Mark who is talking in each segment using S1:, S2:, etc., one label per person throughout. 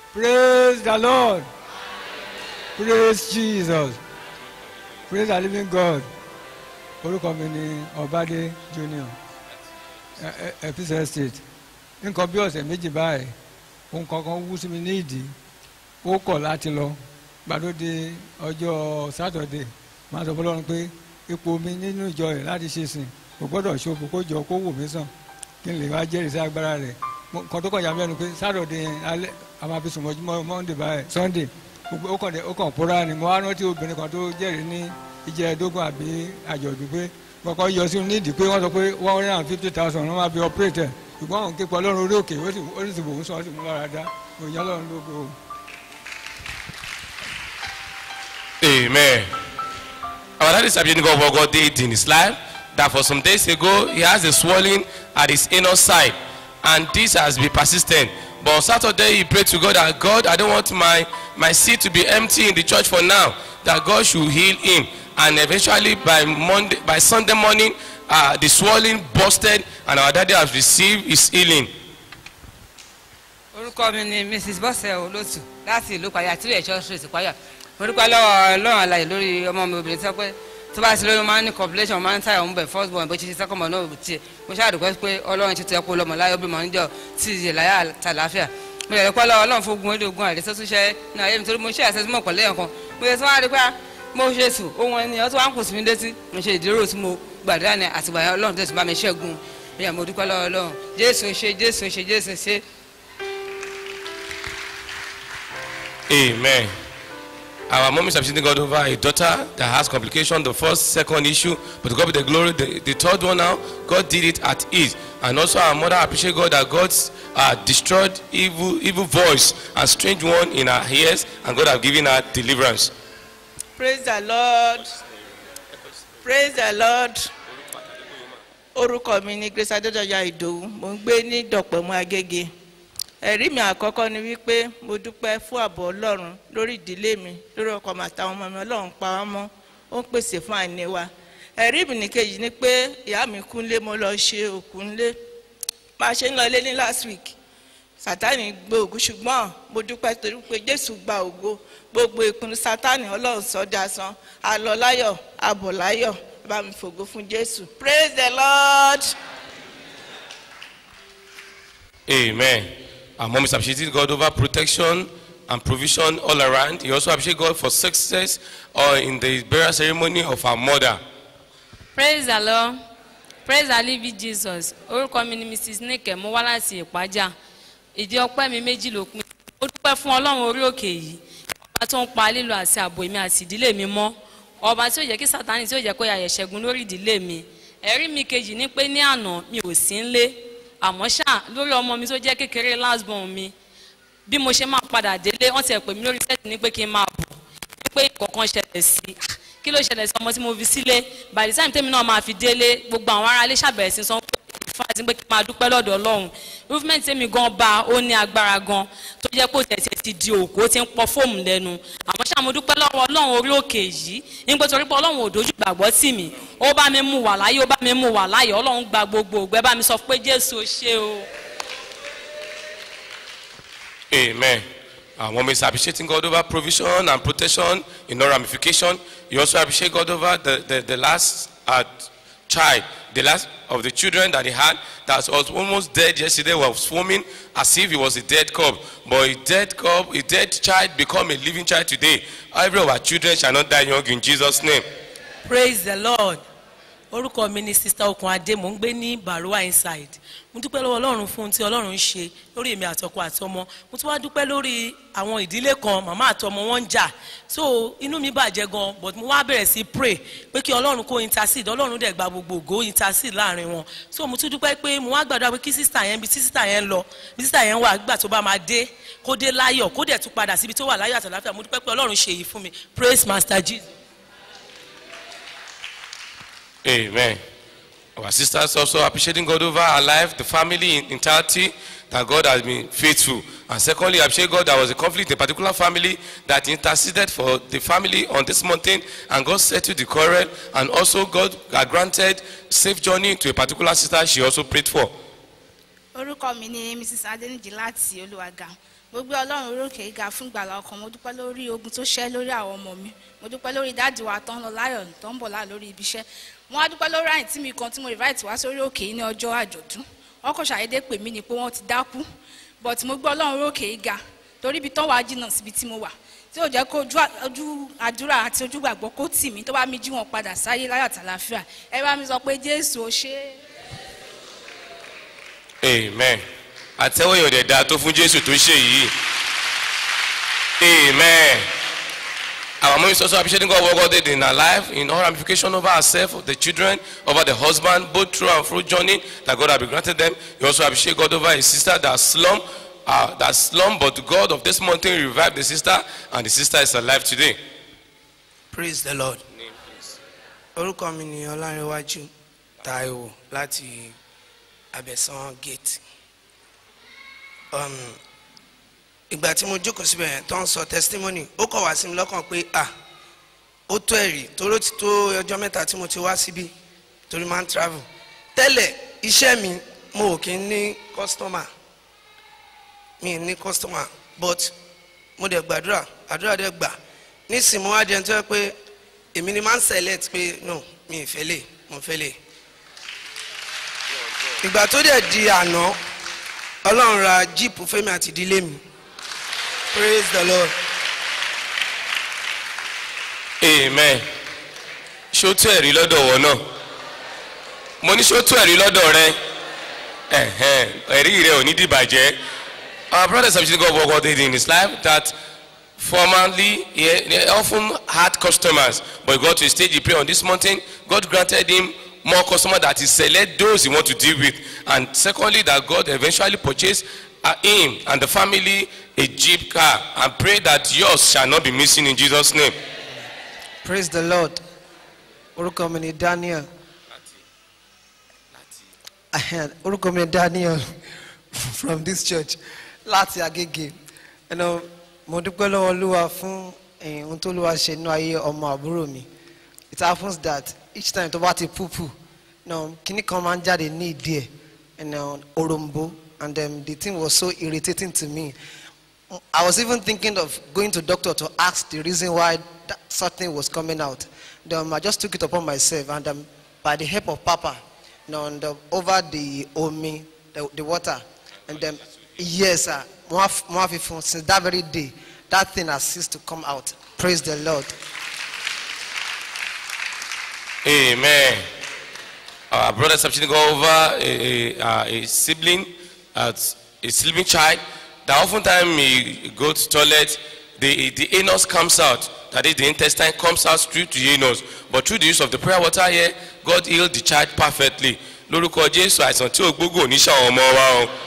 S1: Praise the Lord. Praise Jesus. Praise the living God. Orúkọ mi ni Ọbádé Junior, Episode State. Nǹkan bí ọ̀sẹ̀ méjì báyìí, ohun kankan wú sí mi ní ìdí. Ó kọ̀ láti lọ. Gbàdóde ọjọ́ Saturday, máa sọ fọlọ́run pé ipò mi nínú ìjọ rẹ̀ láti ṣe sìn kò gbọ́dọ̀ ṣòfò kó jọ kó wò mí sàn kí n lè wá jẹ́rìí sí agbára rẹ̀. Kan tó kọjá mi lẹ́nu pé Saturday yẹn alẹ́ a máa fi sùn mọ́júmọ́ Monday báyìí Sunday. Ó kàn pòórá ni mo wá rántí obìnrin kan tó jẹ́rìí ní ìjẹ́ẹ̀dógún àbí àjọ̀dún pé kọ́kọ́ yọ sí nídìí pé wọ́n sọ pé 150,000 wọ́n máa fi operate ẹ̀ ṣùgbọ́n òun képa ọlọ́run orí òkè ó sì bò ń sọ ó sì mú lára dá òyìn ọlọ́run lógo.
S2: Amen. Our daddy is appreciating God for what God did in his life. That for some days ago he has a swelling at his inner side, and this has been persistent. But on Saturday he prayed to God that God, I don't want my seat to be empty in the church for now. That God should heal him, and eventually by Sunday morning, the swelling busted, and our daddy has received his healing.
S3: Orúkọ mi ni Mrs. Bọ́sẹ̀ Olótù láti ìlú Pàyà tí ẹ̀ṣọ́ street Pàyà. Orúkọ lọ́wọ́ Ọlọ́run àlàyé lórí ọmọ mi obìnrin sọ pé tó bá ti lóyún máa ń ní compilation máa ń táyà òun bẹ̀ first born bó ṣe second born náà tiẹ̀. Mo ṣàdùkọ́ pé Ọlọ́run ti tẹ́ kó lọ́mọ láyé ó bímọ níjọ́ tí ìyè láyà tàlàáfíà. Mo lè rẹ́pọ́ lọ́wọ́ Ọlọ́run fún ogun orí ogun àdé sọ́tún ṣẹ́ ní ayé mi torí mo ṣe àṣẹ tí mo pọ̀ lẹ́yìn kan. Mo yẹ tí wọ́n á rí pé mo ṣe sùn ohun ènìyàn tó wá ń kù sí mi létí mo ṣe ìdúró tí mo gbàdúrà ní àtìgbà yẹn Ọlọ́run tẹ̀sí bá mi ṣẹ́gun. Ìyá mo dúpẹ́ lọ́wọ́ Ọlọ́run Jésù ṣe Jésù ṣe Jésù ṣe.
S2: Amen. Our mom is appreciating God over a daughter that has complication, the first, second issue, but God be the glory. The third one now, God did it at ease. And also our mother appreciate God that God destroyed evil voice and strange one in her ears, and God have given her deliverance.
S4: Praise the Lord. Praise the Lord. Orúkọ mi ni Grace Adédọ̀yà Ìdòwú, mo ń gbé ní Dọ̀pẹ̀mú Agége. Ẹ̀rí mi àkọ́kọ́ ni wípé mo dúpẹ́ fún ààbò Ọlọ́run lórí ìdílé mi, lórí ọkọ mi àtàwọn ọmọ mi. Ọlọ́run pa wọ́n mọ́, ó ń pèsè fún àìní wa. Ẹ̀rí mi ní kejì ni pé ìyá mi kú nílé, mo lọ ṣe òkú nílé. Máa ṣe ń lọ ilé ní last week. Sátánì gbé ògo, ṣùgbọ́n mo dúpẹ́ torí pé Jésù gba ògo. Gbogbo ìpinnu Sátánì Ọlọ́run sọ dasán. A lọ láyọ̀, a bọ̀ láyọ̀. Bá mi fògo fún Jésù. Praise the Lord.
S2: Amen. Our mom is appreciating God over protection and provision all around. He also appreciates God for success in the burial ceremony of our mother.
S5: Praise the Lord. Praise the living Jesus. Orúkọ mi ni Mrs. Nike, mo wá láti Ìpájà. Ìdí ọpẹ́ mi méjì ló pin. Ó dúpẹ́ fún Ọlọ́run orí òkè yìí. Ọba tó ń pa lílo àti ààbò èmi àti ìdílé mi mọ́. Ọba tí ó jẹ́ kí Sátánì tí ó jẹ́ kó ya ẹ̀ṣẹ́gun lórí ìdílé mi. Ẹ̀rí mi kejì ni pé ní àná mi ò sí nílé. Àmọ́ ṣá lórí ọmọ mi tó jẹ́ kékeré last born mi. Bí mo ṣe máa padà délé, wọ́n ti ẹ̀ pè mí lórí sẹ́ẹ̀tì ní pé kí n máa bọ̀. Ní pé ìkọ̀kan ṣẹlẹ̀ sí. Kí ló ṣẹlẹ̀ sí ọmọ tí mo fi sílé? By the time tèmi náà máa fi délé, gbogbo àwọn ará ilé ṣàbẹ̀rẹ̀ sí sọ fàtí pé kí n máa dúpẹ́ lọ́dọ̀ Ọlọ́run. Movement tèmi gan bá ó ní agbára gan tó jẹ́ pé tẹ̀sẹ̀ ti di òkú ó ti ń pọ̀ fóòmù lẹ́nu. Àmọ́ ṣá mo dúpẹ́ lọ́wọ́ Ọlọ́run orí òkè yìí nígbà torí pé Ọlọ́run ò dojú gbàgbọ́ tì mí. Ó bá mi mú wà láyé, ó bá mi mú wà láyé. Ọlọ́run gba gbogbo ògbẹ́ bá mi sọ pé Jésù ṣe o.
S2: Amen. Our mom is appreciating God over provision and protection in no ramification. You also appreciate God over the last child, the last of the children that he had that was almost dead yesterday, was swimming as if he was a dead cub. But a dead child become a living child today. Every of our children shall not die young in Jesus' name.
S6: Praise the Lord. Orúkọ mi ni Sister Okun Adé, mo ń gbé ní Barua inside. Mo dúpẹ́ lọ́wọ́ Ọlọ́run fún ohun tí Ọlọ́run ń ṣe lórí èmi àtọkọ àtọmọ. Mo tún wá dúpẹ́ lórí àwọn ìdílé kan, màmá àtọmọ wọn ń jà. So inú mi bàjẹ́ gan, but mo wá bẹ̀rẹ̀ sí pray pé kí Ọlọ́run kó intercede. Ọlọ́run dẹ̀ gba gbogbo ògo intercede láàrin wọn. So mo tún dúpẹ́ pé mo wá gbàdúrà pé kí sister yẹn bí sister yẹn lọ, bí sister yẹn wà gbà tó bá máa dé, kó dé láyọ̀, kó dẹ̀ tún padà síbi tó wà láyọ̀ àtàlàfíà. Mo dúpẹ́ pé Ọlọ́run ṣe èyí fún mi. Praise Master Jesus.
S2: Amen. Our sisters also appreciating God over our life, the family in entirety, that God has been faithful. And secondly, appreciate God there was a conflict in a particular family that interceded for the family on this mountain, and God settled the quarrel, and also God granted safe journey to a particular sister she also prayed for.
S7: Orúkọ mi ni Mrs. Adeniji láti Olúwaga. mo gbé ọlọ́run orókè ga fún ìgbàlà ọkàn mo dúpẹ́ lórí ogun tó ṣẹ́ lórí àwọn ọmọ mi mo dúpẹ́ lórí dáàdì wa tó ń lọ láyọ̀ tó ń bọ̀ láà lórí ibi iṣẹ́ mo wá dúpẹ́ lórí àyìn tí mi kan tí mo invite wá sórí òkè yìí ní ọjọ́ àjọ̀dún wọ́n kò ṣàyédé pè mí ni pé wọ́n ti dákú but mo gbé ọlọ́run orókè ga torí ibi tán wàá jìnnà síbi tí mo wà tí ò jẹ́ kó ojú àdúrà àti ojú gbàgbọ́ kó tì mí tó bá mi jí wọn padà sáyé láyọ̀ àtàlàáfíà ẹ bá mi sọ pé Jésù ó ṣe é.
S2: Amen. Àtẹ́wọ́ yóò dẹ̀ dáa tó fún Jésù tó ṣe yìí. Amen. Our mom is also appreciating God what God did in her life, in all ramification over herself, the children, over the husband, both through and through journey that God has been granted them. You also appreciate God over his sister that slum, but God of this mountain revived the sister, and the sister is alive today.
S8: Praise the Lord. Orúkọ mi ni Ọlárẹ̀wájú Táíwò láti Abẹ́sán Gate. Ìgbà tí mo jókòó síbẹ̀ tó ń sọ testimony ó kọ̀ wá sí mi lọ́kàn pé ó tó ẹ̀rí toró ti tó ọjọ́ mẹ́ta tí mo ti wá síbí torí máa ń travel tẹ́lẹ̀ iṣẹ́ mi mo ò kí ń ní customer mi ní customer but mo dẹ̀ gbàdúrà àdúrà dẹ̀ gbà nísìnyí mo wá jẹun tó yẹ pé èmi ni máa ń select pé no mi ì fẹ́ lè mo fẹ́ lè ìgbà tó dẹ̀ di àná Ọlọ́run ra jíìpù fẹ́mi àti ìdílé mi. Praise the Lord.
S2: Amen. Ṣó tó ẹ̀rí lọ́dọ̀ wọ náà? Mo ní ṣó tó ẹ̀rí lọ́dọ̀ rẹ? Ẹ̀rí rẹ ò ní dìbàjẹ́. Our brothers have seen God what God did in his life that formerly he often had customers, but he got to a stage he prayed on this mountain. God granted him more customers that he select those he want to deal with, and secondly that God eventually purchased him and the family a Jeep car, and pray that yours shall not be missing in Jesus' name.
S8: Praise the Lord. Orúkọ mi ni Daniel. Orúkọ mi ni Daniel from this church láti Agége. Mo dúpẹ́ lọ́wọ́ Olúwa fún ohun tó Olúwa ṣe nínú ayé ọmọ àbúrò mi. It happens that each time tó bá ti púpù kíní kan máa ń jáde ní ìdí ẹ̀ òròǹbó, and the thing was so irritating to me. I was even thinking of going to doctor to ask the reason why that something was coming out. I just took it upon myself, and by the help of Papa, over the omi, the water, and yes, since that very day, that thing has ceased to come out. Praise the Lord.
S2: Amen. Our brother substituted go over a sibling, a sleeping child. That oftentimes he goes to toilet, the anus comes out. That is, the intestine comes out through to the anus. But through the use of the prayer water here, God healed the child perfectly. Lórúkọ Jésù àìsàn tí ò gbógun ò ní ṣàwọn ọmọ wa o.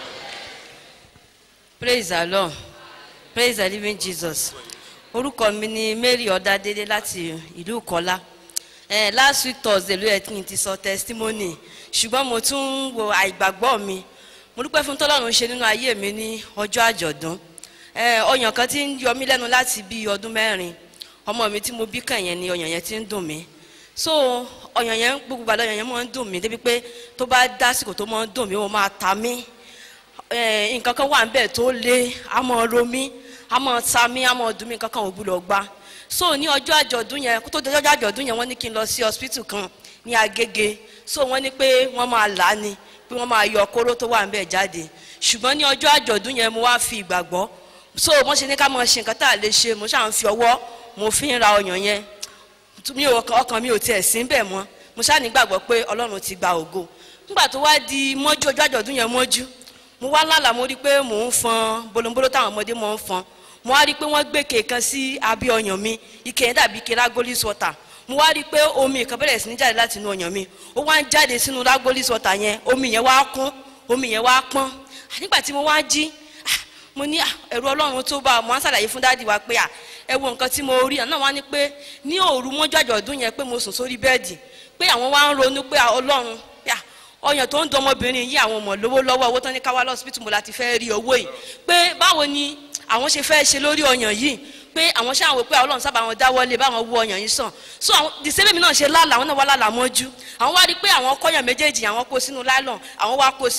S9: Praise the Lord. Praise the living Jesus. Orúkọ mi ni Mary Ọ̀dádélé láti ìlú Ìkọlá. Last week Thursday ló yẹ kí n ti sọ testimony, ṣùgbọ́n mo tún wo àìgbàgbọ́ mi. Mo dúpẹ́ fún tọ́lọ́run ṣe nínú ayé mi ní ọjọ́ àjọ̀dún. Ọyàn kan tí ń yọ mí lẹ́nu láti bí ọdún 4. Ọmọ mi tí mo bí kàn yẹn ni ọyàn yẹn ti ń dùn mí. So ọyàn yẹn gbogbo gbàdọ̀ ọyàn yẹn máa ń dùn mí débi pé tó bá dásìkò tó máa ń dùn mí ó máa ta mí. Nǹkan kan wà níbẹ̀ tó le, á máa ro mí, á máa ta mí, á máa dùn mí, nǹkan kan ò gbúdọ̀ gbà. So ní ọjọ́ àjọ̀dún yẹn, kó tó di ọjọ́ àjọ̀dún yẹn wọ́n ní kí n lọ sí hospital kan ní Agége. So wọ́n ní pé wọ́n máa là á ni, pé wọ́n máa yọ kóró tó wà níbẹ̀ jáde. Ṣùgbọ́n ní ọjọ́ àjọ̀dún yẹn mo wá fi ìgbàgbọ́. So wọ́n ṣe ní ká máa ṣe nǹkan tá a lè ṣe, mo ṣáà ń fi ọwọ́ mo fi ń ra ọyàn yẹn. Ọkàn mi ò tiẹ̀ sí bẹ́ẹ̀ mọ́. Mo ṣáà nígbàgbọ́ pé Ọlọ́run ti gba ògo. Nígbà tó wá di mọ́jú ọjọ́ àjọ̀dún yẹn mọ́jú, mo wá lálàá mo rí pé mò ń fọn bolonbolo táwọn ọmọdé mọ̀ ń fọn. Mo wá rí pé wọ́n gbé kèékan sí abẹ́ ọyàn mi, ike yẹn dàbí ike Ragolis water. Mo wá rí pé omi kan bẹ̀rẹ̀ sí ní jáde láti inú ọyàn mi, ó wá ń jáde sínú Ragolis water yẹn, omi yẹn wá kún, omi yẹn wá pọ́n. Nígbà tí mo wá jí, mo ní ẹ̀rù Ọlọ́run tó bá mo á ṣàlàyé fún dáàdì wa pé ẹ wo nǹkan tí mo rí. Àná wá ní pé ní òru mọ́jú àjọ̀dún yẹn pé mo sùn sórí bẹ́ẹ̀dì, pé àwọn wá ń ronú pé Ọlọ́run ọyàn tó ń dun ọmọbìnrin yìí àwọn ọmọ lówó lọ́wọ́, owó tán ní ká wá lọ́sibítù mo láti fẹ́ rí owó yìí, pé báwo ni àwọn ṣe fẹ́ ṣe lórí ọyàn yìí, pé àwọn ṣáà wò pé Ọlọ́run sábà wọn dáwọ́lé báwọn wú ọyàn yìí sàn. So àwọn dìsẹ́lẹ̀ mi náà ṣe lálàá, àwọn náà wá lálàá mọ́jú. Àwọn wá rí pé àwọn kọ́yàn méjèèjì àwọn kó sínú láìlọ́n, àwọn wá kó sí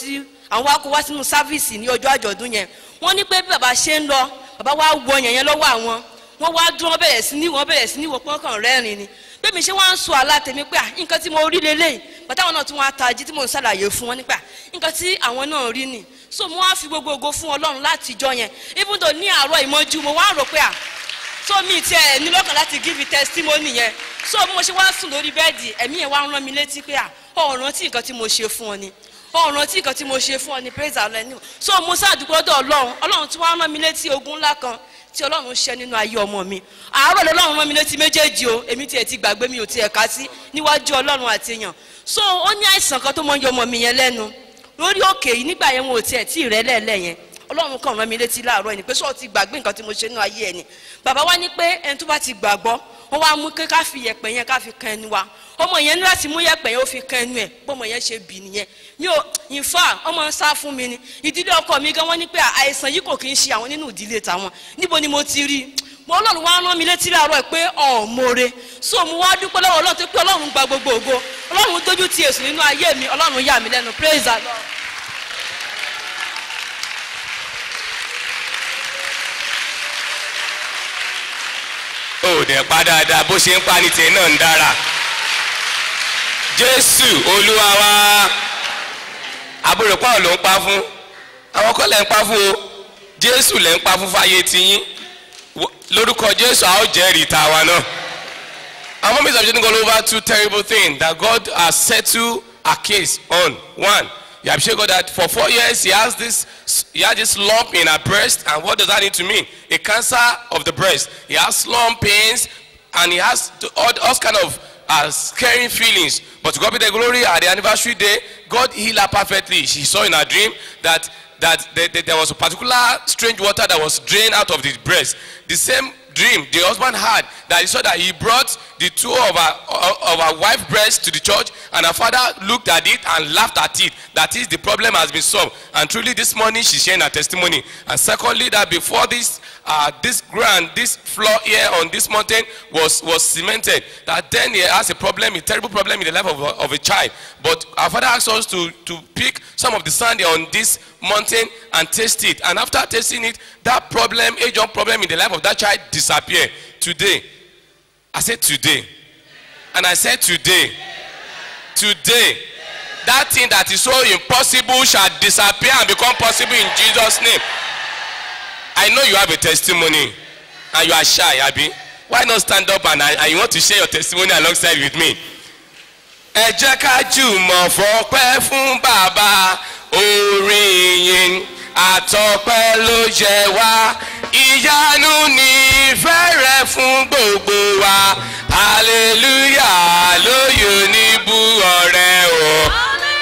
S9: àwọn wa kó wá sínú sáfíìsì ní ọjọ́ àjọ̀dún yẹn wọ́n ní pé bí bàbá ṣe ń lọ bàbá wa wọ yẹn lọ́wọ́ àwọn wọ́n wá dún wọ́n bẹ̀rẹ̀ sí ní wò pọ́n kàn rẹ́rìn ni bẹ́ẹ̀ mi ṣe wá ń sọ àlá tèmi pé nǹkan tí mo rí lélẹ́yìn bàtà àwọn náà tí wọ́n á tají tí mò ń ṣàlàyé fún wọn nípa nǹkan tí àwọn náà rí ni so mo wá fi gbogbo ògo fún Ọlọ́run láti jọ yẹn even though ní àárọ̀ ìmọ̀jú mo wá rò pé so mi tiẹ̀ ní lọ́kàn láti give testimony yẹn so mo ṣe wá sùn lórí bẹ́ẹ̀dì ẹ̀mí yẹn wá ń rán mi létí pé ọ̀ràn tí nǹkan tí mo ṣe fún ọ ni ọ̀ràn tí nǹkan tí mo ṣe fún ọ ni praise Allah ni so mo ṣàdúgbò dọ̀ Ọlọ́run tí wọ́n rán mi létí ogun ńlá kan tí Ọlọ́run ṣe nínú ayé ọmọ mi àárọ̀ lọ́lọ́run rán mi létí méjèèjì o èmi tiẹ̀ ti gbàgbé mi ò tiẹ̀ ká sí níwájú Ọlọ́run àti èèyàn so ó ní àìsàn kan tó mọ yọ ọmọ mi yẹn lẹ́nu lórí òkè yìí nígbà yẹn wọn ò tiẹ̀ tí ì rẹ́ lẹ́ẹ̀lẹ́ yẹn Ọlọ́run kàn rán mi létí láàárọ̀ ẹni pé sọ́ọ̀ ti gbàgbé nǹkan tí mo ṣe nínú ayé ẹni bàbá wa ní pé ẹni tó bá ti gbàgbọ́ wọ́n wá mú ká fi yẹ̀pẹ̀ yẹn ká fi kan ẹnu wa ọmọ yẹn ní láti mú yẹ̀pẹ̀ yẹn ó fi kan ẹnu ẹ̀ bọ́mọ yẹn ṣe bì nìyẹn mi ò in fact ọmọ ń sá fún mi ni ìdílé ọkọ mi gan wọ́n ní pé àìsàn yìí kò kí ń ṣe àwọn nínú ìdílé tàwọn níbo ni mo ti rí mo Ọlọ́run wá rán mi létí láàárọ̀ pé ọ̀mọ̀re so mo wá dúpẹ́ lọ́wọ́ Ọlọ́run tó pé Ọlọ́run gba gbogbo ògo Ọlọ́run dójú ti èṣù nínú ayé mi Ọlọ́run yà mí lẹ́nu praise the Lord.
S2: ó dẹ̀ pa dáadáa bó ṣe ń pa ní tiẹ̀ náà ń dára Jésù Olúwa wa àbúrò pàwọn ló ń pa fún àwọn kọ́ lẹ̀ ń pa fún o Jésù lẹ̀ ń pa fún fáyé tiyín lórúkọ Jésù a ó jẹ́rìí tàwa náà. Our mom is going over two terrible things that God has settled a case on. One, you appreciate God that for 4 years he has this lump in her breast, and what does that need to mean? A cancer of the breast. He has lump pains, and he has all kind of scaring feelings. But to God be the glory, at the anniversary day, God healed her perfectly. She saw in her dream that there was a particular strange water that was drained out of the breast. The same dream the husband had, that he saw that he brought the two of her wife's breasts to the church, and her father looked at it and laughed at it. That is, the problem has been solved. And truly this morning she's sharing her testimony. And secondly, that before this floor here on this mountain was cemented, that then he has a terrible problem in the life of a child. But our father asked us to pick some of the sand on this mountain and taste it. And after tasting it, that problem, age-old problem in the life of that child disappeared. Today, I said today, and I said today, that thing that is so impossible shall disappear and become possible in Jesus' name. I know you have a testimony and you are shy, Abi. Why not stand up and you want to share your testimony alongside with me? Ẹ jẹ́ ká jùmọ̀ fọpẹ́ fún bàbá, orin yìn àtọpẹ́ ló jẹ wá, ìyanu ní fẹ́rẹ̀ fún gbogbo wa, hallelujah lóyè níbú ọ̀rẹ́ o.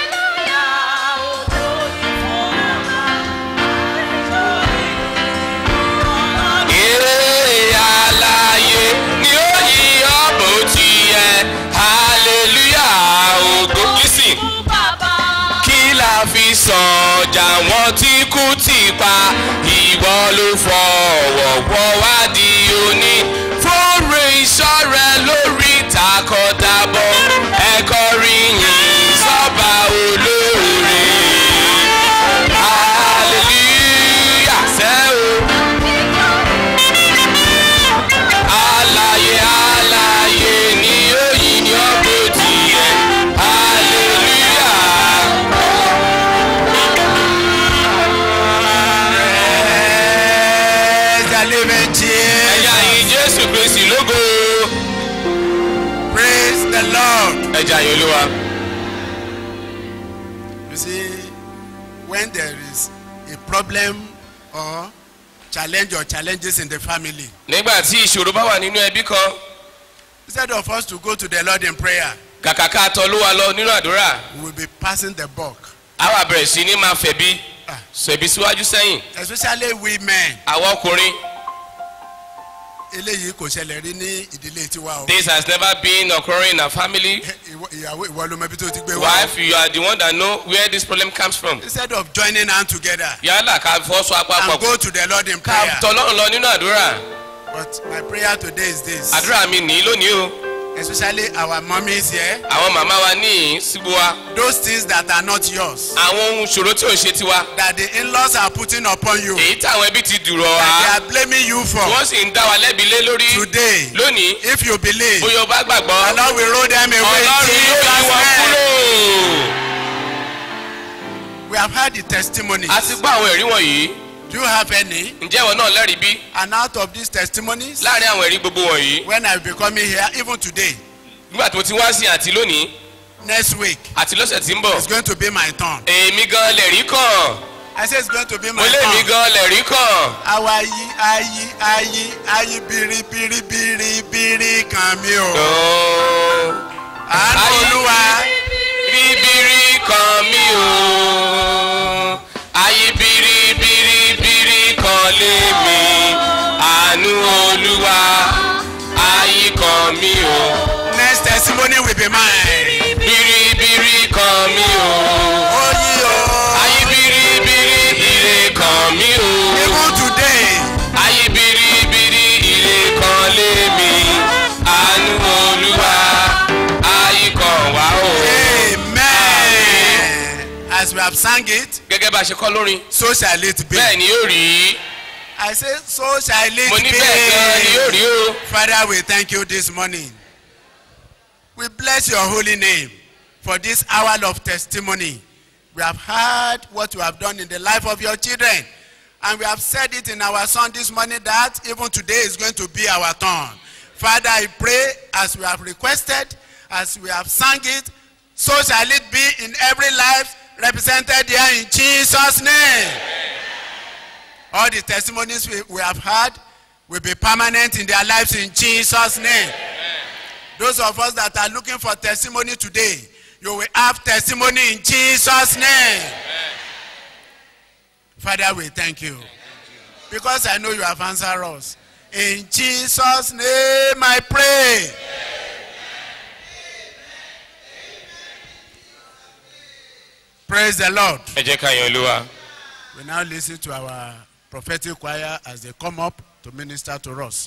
S2: Fi sọ̀jà wọn tí kú ti pa, ìwọ ló fọwọ́ wá di òní, fóore ìṣọ́rẹ́ lórí takọ̀tàbọ̀, ẹ̀kọ́ rí yìn sọ́ba olóore, hallelujah sẹ́ o, alààyè alààyè ni ó yìn ní ọ̀pọ̀ tiẹ̀, hallelujah.
S10: Praise the Lord. You see, when there is a problem or challenge or challenges in the family, instead of us to go to the Lord in prayer, we will be passing the buck. Especially women.
S2: This has never been occurring in our family. Wife, you are the one that know where this problem comes from.
S10: Instead of joining hands together and go to the Lord in prayer. But my prayer today is this. especially our mummies here,
S2: àwọn màmá wa ní síbú wa.
S10: those things that are not yours,
S2: àwọn ohun ṣòro tí ò ṣe tiwa.
S10: that the in-laws are putting upon you,
S2: èyí táwọn ẹbí ti dùrọ̀
S10: that they
S2: wá.
S10: are blaming you for,
S2: wọ́n sì ń dá wa lẹ́bi lé lórí.
S10: today,
S2: lónìí
S10: if you believe,
S2: bóyá o bá
S10: the
S2: gbàgbọ́.
S10: Lord will roll them away.
S2: ọlọ́run yóò yí wọn
S10: Jesus' name.
S2: kúrò.
S10: We have heard the testimonies.
S2: a ti gbọ́ àwọn ẹ̀rí wọ̀nyí.
S10: Do you have any?
S2: ǹjẹ́ ìwọ náà lẹ́rìí bí?
S10: And out of these testimonies,
S2: láàrin àwọn ẹ̀rí gbogbo wọ̀nyí.
S10: when I will be coming here, even today,
S2: nígbà tí mo ti wá sí àti lónìí
S10: next week,
S2: àti lọ́sẹ̀ tí ń bọ̀.
S10: it's going to be my turn.
S2: èmi gan lẹ̀rí kàn.
S10: I say it's going to be
S2: mo
S10: my
S2: lé mi
S10: turn.
S2: gan lẹ̀rí kàn.
S10: Àwa ayi biribiri kan mi o. Àánú Olúwa.
S2: bíbírí kan mi o. ayé bírí kan lé mi. àánú Olúwa. ayé kan mi o.
S10: Next testimony will be mine.
S2: bírí kan mi o.
S10: Oyi o.
S2: ayé bírí ire kan mi o.
S10: Even today.
S2: ayé bírí ire kan lé mi. àánú Olúwa. ayé kan wá o.
S10: Amen. As we have sang it,
S2: gẹ́gẹ́ bá a ṣe kọ́ lórin.
S10: so shall it be.
S2: bẹ́ẹ̀ ni yóò rí.
S10: I say so shall it
S2: mo ní bẹ́ẹ̀ gan ni yóò
S10: be.
S2: rí o.
S10: Father, we thank you this morning. We bless your holy name for this hour of testimony. We have heard what you have done in the life of your children. And we have said it in our song this morning that even today is going to be our turn. Father, I pray as we have requested, as we have sung it, so shall it be in every life represented here in Jesus' name. All the testimonies we have heard will be permanent in their lives in Jesus' name. Those of us that are looking for testimony today, you will have testimony in Jesus' name. Father, we thank you. Because I know you have answered us. In Jesus' name I pray. Praise the Lord.
S2: ẹ jẹ́ ká yan Olúwa.
S10: We now listen to our prophetic choir as they come up to minister to us.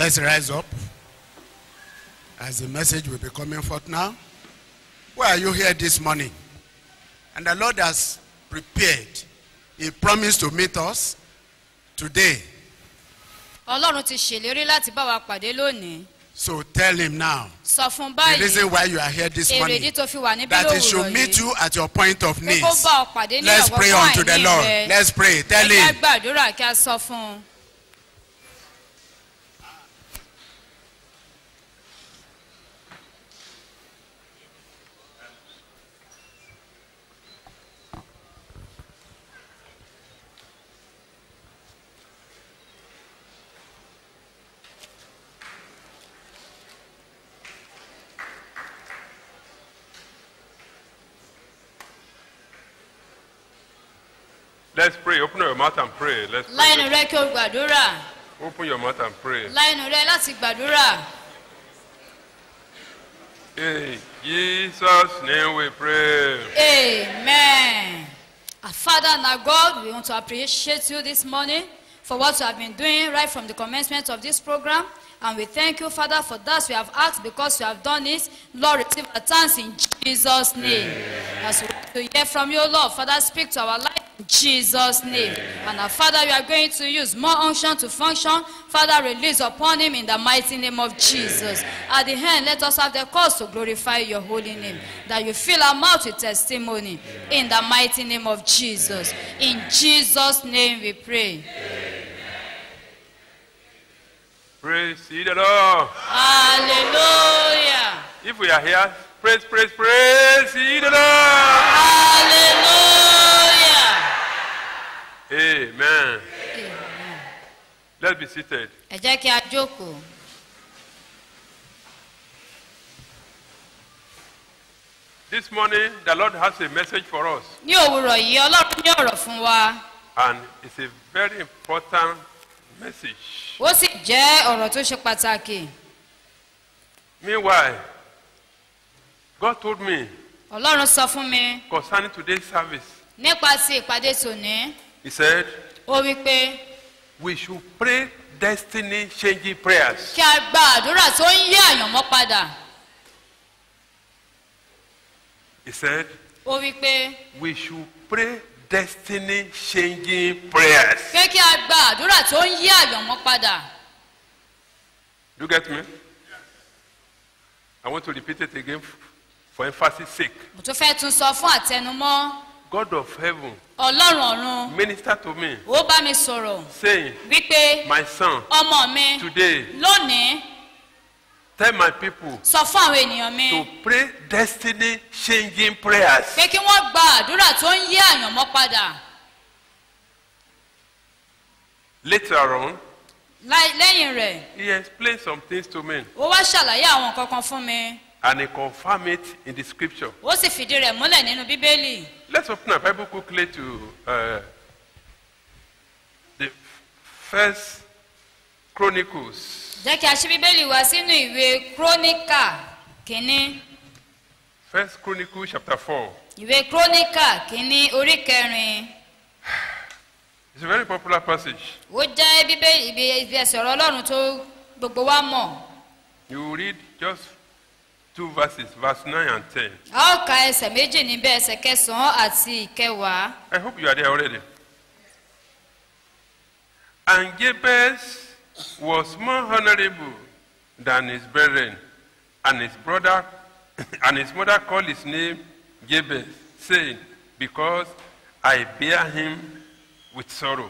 S10: Let's rise up as the message will be coming forth now. Why are you here this morning? And the Lord has prepared. He promised to meet us today.
S11: Ọlọ́run ti ṣèlérí láti bá wa pàdé lónìí.
S10: So tell him now.
S11: Sọ fún
S10: The
S11: báyìí.
S10: reason why you are here this morning.
S11: Èrèdí tó fi wà níbí
S10: That he
S11: lówùrọ̀
S10: should meet
S11: yìí.
S10: you at your point of
S11: Pé
S10: needs.
S11: kó bá ọ pàdé ní
S10: Let's
S11: ọ̀wọ́
S10: pray
S11: fún
S10: unto the
S11: àìní
S10: Lord.
S11: rẹ.
S10: Let's pray. Tell
S11: Ẹ
S10: him.
S11: jẹ́ gbàdúrà kí a sọ fún un.
S12: Let's pray. Open your mouth and pray. Let's pray.
S11: Láìnú rẹ kí o gbàdúrà.
S12: Open your mouth and pray.
S11: Láìnú rẹ láti gbàdúrà.
S12: In Jesus' name we pray.
S11: Amen. Our Father and our God, we want to appreciate you this morning for what you have been doing right from the commencement of this program. And we thank you, Father, for that we have asked because you have done it. Lord, receive our thanks in Jesus' name. As we want to hear from you, Lord, Father, speak to our life in Jesus' name. And our Father, we are going to use more unction to function. Father, release upon him in the mighty name of Jesus. At the end, let us have the cause to glorify your holy name. That you fill our mouth with testimony in the mighty name of Jesus. In Jesus' name we pray.
S12: Praise ye the Lord.
S11: Hallelujah.
S12: If we are here, praise, praise, praise ye the Lord.
S11: Hallelujah.
S12: Amen. Let's be seated.
S11: Ẹ jẹ́ kí a jókòó.
S12: This morning, the Lord has a message for us.
S11: Ní òwúrọ̀ yìí, Ọlọ́run ní ọ̀rọ̀ fún wa.
S12: And it's a very important message.
S11: Ó sì jẹ́ ọ̀rọ̀ tó ṣe pàtàkì.
S12: Meanwhile, God told me
S11: Ọlọ́run sọ fún mi
S12: concerning today's service,
S11: nípa ti ìpàdé tòní.
S12: He said,
S11: Ó wí pé
S12: we should pray destiny changing prayers.
S11: kí a gba àdúrà tó ń yí àyànmọ́ padà.
S12: He said,
S11: Ó wí pé
S12: we should pray destiny changing prayers.
S11: pé kí a gba àdúrà tó ń yí àyànmọ́ padà.
S12: You get me? I want to repeat it again for emphasis sake.
S11: Mo tún fẹ́ tún sọ fún àtẹnumọ́.
S12: God of heaven
S11: Ọlọ́run ọ̀run
S12: minister to me,
S11: ó bá mi sọ̀rọ̀
S12: saying,
S11: wípé
S12: my son,
S11: ọmọ mi
S12: today,
S11: lónìí
S12: tell my people
S11: sọ fún àwọn ènìyàn mi
S12: to pray destiny changing prayers.
S11: pé kí wọ́n gba àdúrà tó ń yí àyànmọ́ padà.
S12: Later on,
S11: Lẹ́yìn rẹ̀,
S12: he explained some things to me
S11: ó wá ṣàlàyé àwọn nǹkan kan fún mi.
S12: and he confirmed it in the scripture.
S11: Ó sì fìdí rẹ̀ múlẹ̀ nínú Bíbélì.
S12: Let's open our Bible quickly to the First Chronicles.
S11: Jẹ́ kí a ṣí Bíbélì wá sínú ìwé Króníkà kínní.
S12: First Chronicles chapter 4.
S11: Ìwé Króníkà kínní orí 4.
S12: It's a very popular passage.
S11: Ó jẹ́ Bíbélì ibi ẹsẹ̀ ọ̀rọ̀ Ọlọ́run tó gbogbo wa mọ̀.
S12: You read just 2 verses, verse 9 and 10.
S11: A ó ka ẹsẹ̀ méjì níbẹ̀, ẹsẹ̀ 9 àti 10.
S12: I hope you are there already. And Jabez was more honorable than his brethren, and his brother and his mother called his name Jabez, saying, because I bear him with sorrow.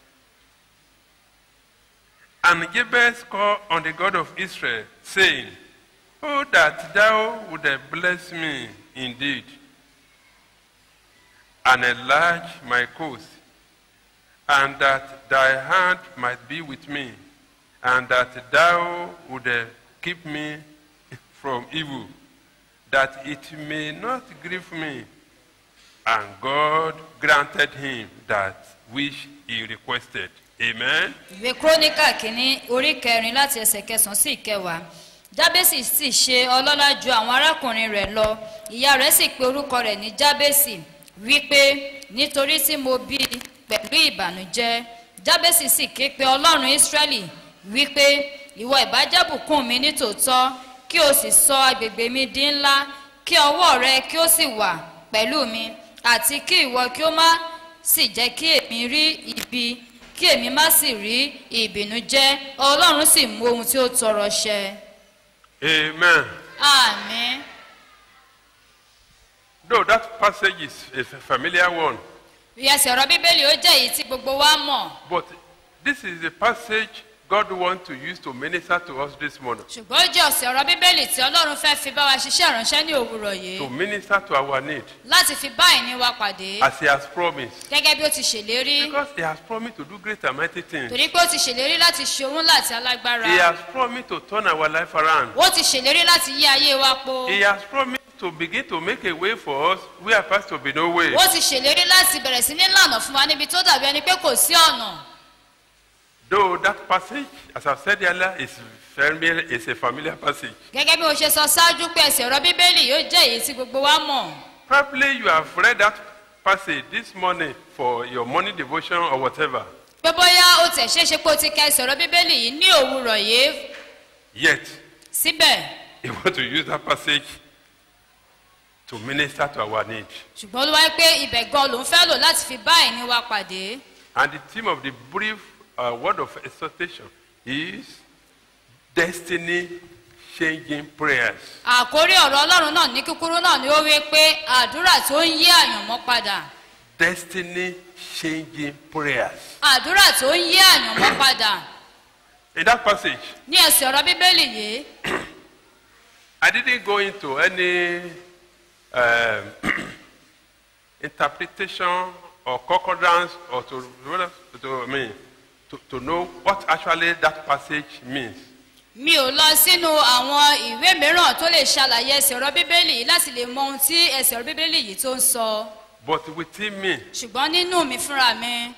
S12: And Jabez called on the God of Israel, saying, oh, that thou wouldest bless me indeed, and enlarge my coast, and that thy hand might be with me, and that thou wouldest keep me from evil, that it may not grieve me. And God granted him that which he requested. Amen.
S11: Ìwé Króníkà kínní orí 4 láti ẹsẹ̀ 9 sí 10. Jábésì sì ṣe ọlọ́lá ju àwọn arákùnrin rẹ̀ lọ. Ìyá rẹ̀ sì pe orúkọ rẹ̀ ní Jábésì, wípé nítorí tí mo bí pẹ̀lú ìbànújẹ́. Jábésì sì ké pe Ọlọ́run Ísírẹ́lì, wípé ìwọ ìbájábùkún mi ní tòótọ́ kí o sì sọ agbègbè mi di ńlá kí ọwọ́ rẹ kí ó sì wà pẹ̀lú mi àti kí ìwọ kí ó má sì jẹ́ kí èmi rí ibi kí èmi má sì rí ìbìnújẹ́ ọlọ́run sì mú ohun tí ó tọrọ ṣẹ.
S12: Amen.
S11: àmín.
S12: Though that passage is a familiar one,
S11: ìyẹsẹ̀ ọ̀rọ̀ bíbélì ó jẹ́ èyí tí gbogbo wa mọ̀.
S12: but this is a passage God wants to use to minister to us this morning.
S11: ṣùgbọ́n ó jẹ́ ọ̀sẹ̀ ọ̀rọ̀ bíbélì tí ọlọ́run fẹ́ fi bá wa ṣiṣẹ́ ìránṣẹ́ ní òwúrọ̀ yìí.
S12: To minister to our need,
S11: láti fi bá ìní wa pàdé.
S12: as He has promised.
S11: gẹ́gẹ́ bí ó ti ṣèlérí.
S12: Because He has promised to do great and mighty things.
S11: torí pé ó ti ṣèlérí láti ṣe ohun láti alágbára.
S12: He has promised to turn our life around.
S11: ó ti ṣèlérí láti yí ayé wa po.
S12: He has promised to begin to make a way for us where appears to be no way.
S11: ó ti ṣèlérí láti bẹ̀rẹ̀ sí ní lànà fún wa níbi tó dàbí ẹni pé kò sí ọ̀nà.
S12: Though that passage, as I've said earlier, is a familiar passage.
S11: gẹ́gẹ́ bí mo ṣe sọ ṣáájú pé ẹsẹ̀ ọ̀rọ̀ bíbélì yóò jẹ́ èyí tí gbogbo wa mọ̀.
S12: Probably you have read that passage this morning for your morning devotion or whatever.
S11: pé bóyá ó tẹ̀ ṣeéṣe pé o ti ka ẹsẹ̀ ọ̀rọ̀ bíbélì yìí ní òwúrọ̀ yìí.
S12: Yet,
S11: síbẹ̀.
S12: you want to use that passage to minister to our need.
S11: ṣùgbọ́n olúwa pé ibẹ̀ gan ló ń fẹ́ lò láti fi bá ìní wa pàdé.
S12: And the theme of the brief word of exhortation is destiny changing prayers.
S11: àkórí ọ̀rọ̀ ọlọ́run náà ní kúkúrú náà ni ó wí pé àdúrà tó ń yí àyànmọ́ padà.
S12: Destiny changing prayers.
S11: àdúrà tó ń yí àyànmọ́ padà.
S12: In that passage,
S11: ní ẹsẹ̀ ọ̀rọ̀ bíbélì yìí.
S12: I didn't go into any interpretation or concordance or to know what actually that passage means.
S11: mi ò lọ sínú àwọn ìwé mìíràn tó lè ṣàlàyé ẹsẹ̀ ọ̀rọ̀ bíbélì yìí láti lè mọ ohun tí ẹsẹ̀ ọ̀rọ̀ bíbélì yìí tó ń sọ.
S12: But within me,
S11: ṣùgbọ́n nínú mi fúnra mi.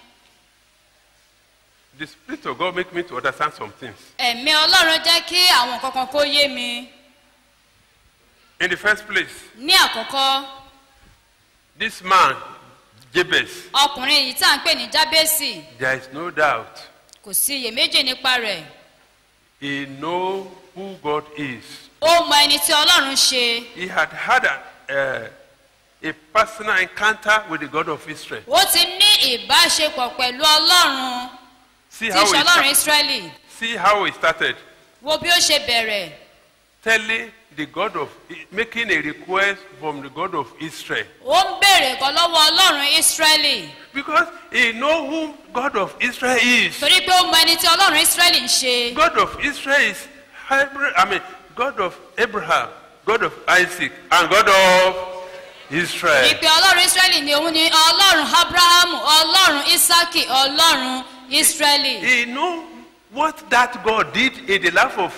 S12: the Spirit of God make me to understand some things.
S11: ẹ̀mí ọlọ́run jẹ́ kí àwọn kankan kó yé mi.
S12: In the first place,
S11: ní àkọ́kọ́.
S12: this man, Jabez,
S11: ọkùnrin yìí tá à ń pè ní jábésì.
S12: there is no doubt.
S11: kò sí iyèméjì nípa rẹ̀.
S12: He know who God is.
S11: ó mọ ẹni tí ọlọ́run ṣe.
S12: He had had a personal encounter with the God of Israel.
S11: ó ti ní ìbáṣepọ̀ pẹ̀lú ọlọ́run tí ṣe ọlọ́run Ísírẹ́lì.
S12: See how he started.
S11: wo bí ó ṣe bẹ̀rẹ̀.
S12: Telling the God of, making a request from the God of Israel.
S11: ó ń béèrè kan lọ́wọ́ ọlọ́run Ísírẹ́lì.
S12: Because he know who God of Israel is.
S11: torí pé ó mọ ẹni tí ọlọ́run Ísírẹ́lì ń ṣe.
S12: God of Israel is God of Abraham, God of Isaac, and God of Israel.
S11: ìpè ọlọ́run Ísírẹ́lì ni òun ni ọlọ́run Abrahamu ọlọ́run Ísákì ọlọ́run Ísírẹ́lì.
S12: He know what that God did in the life of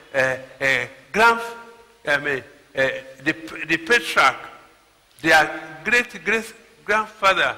S12: the patriarch, their great grandfather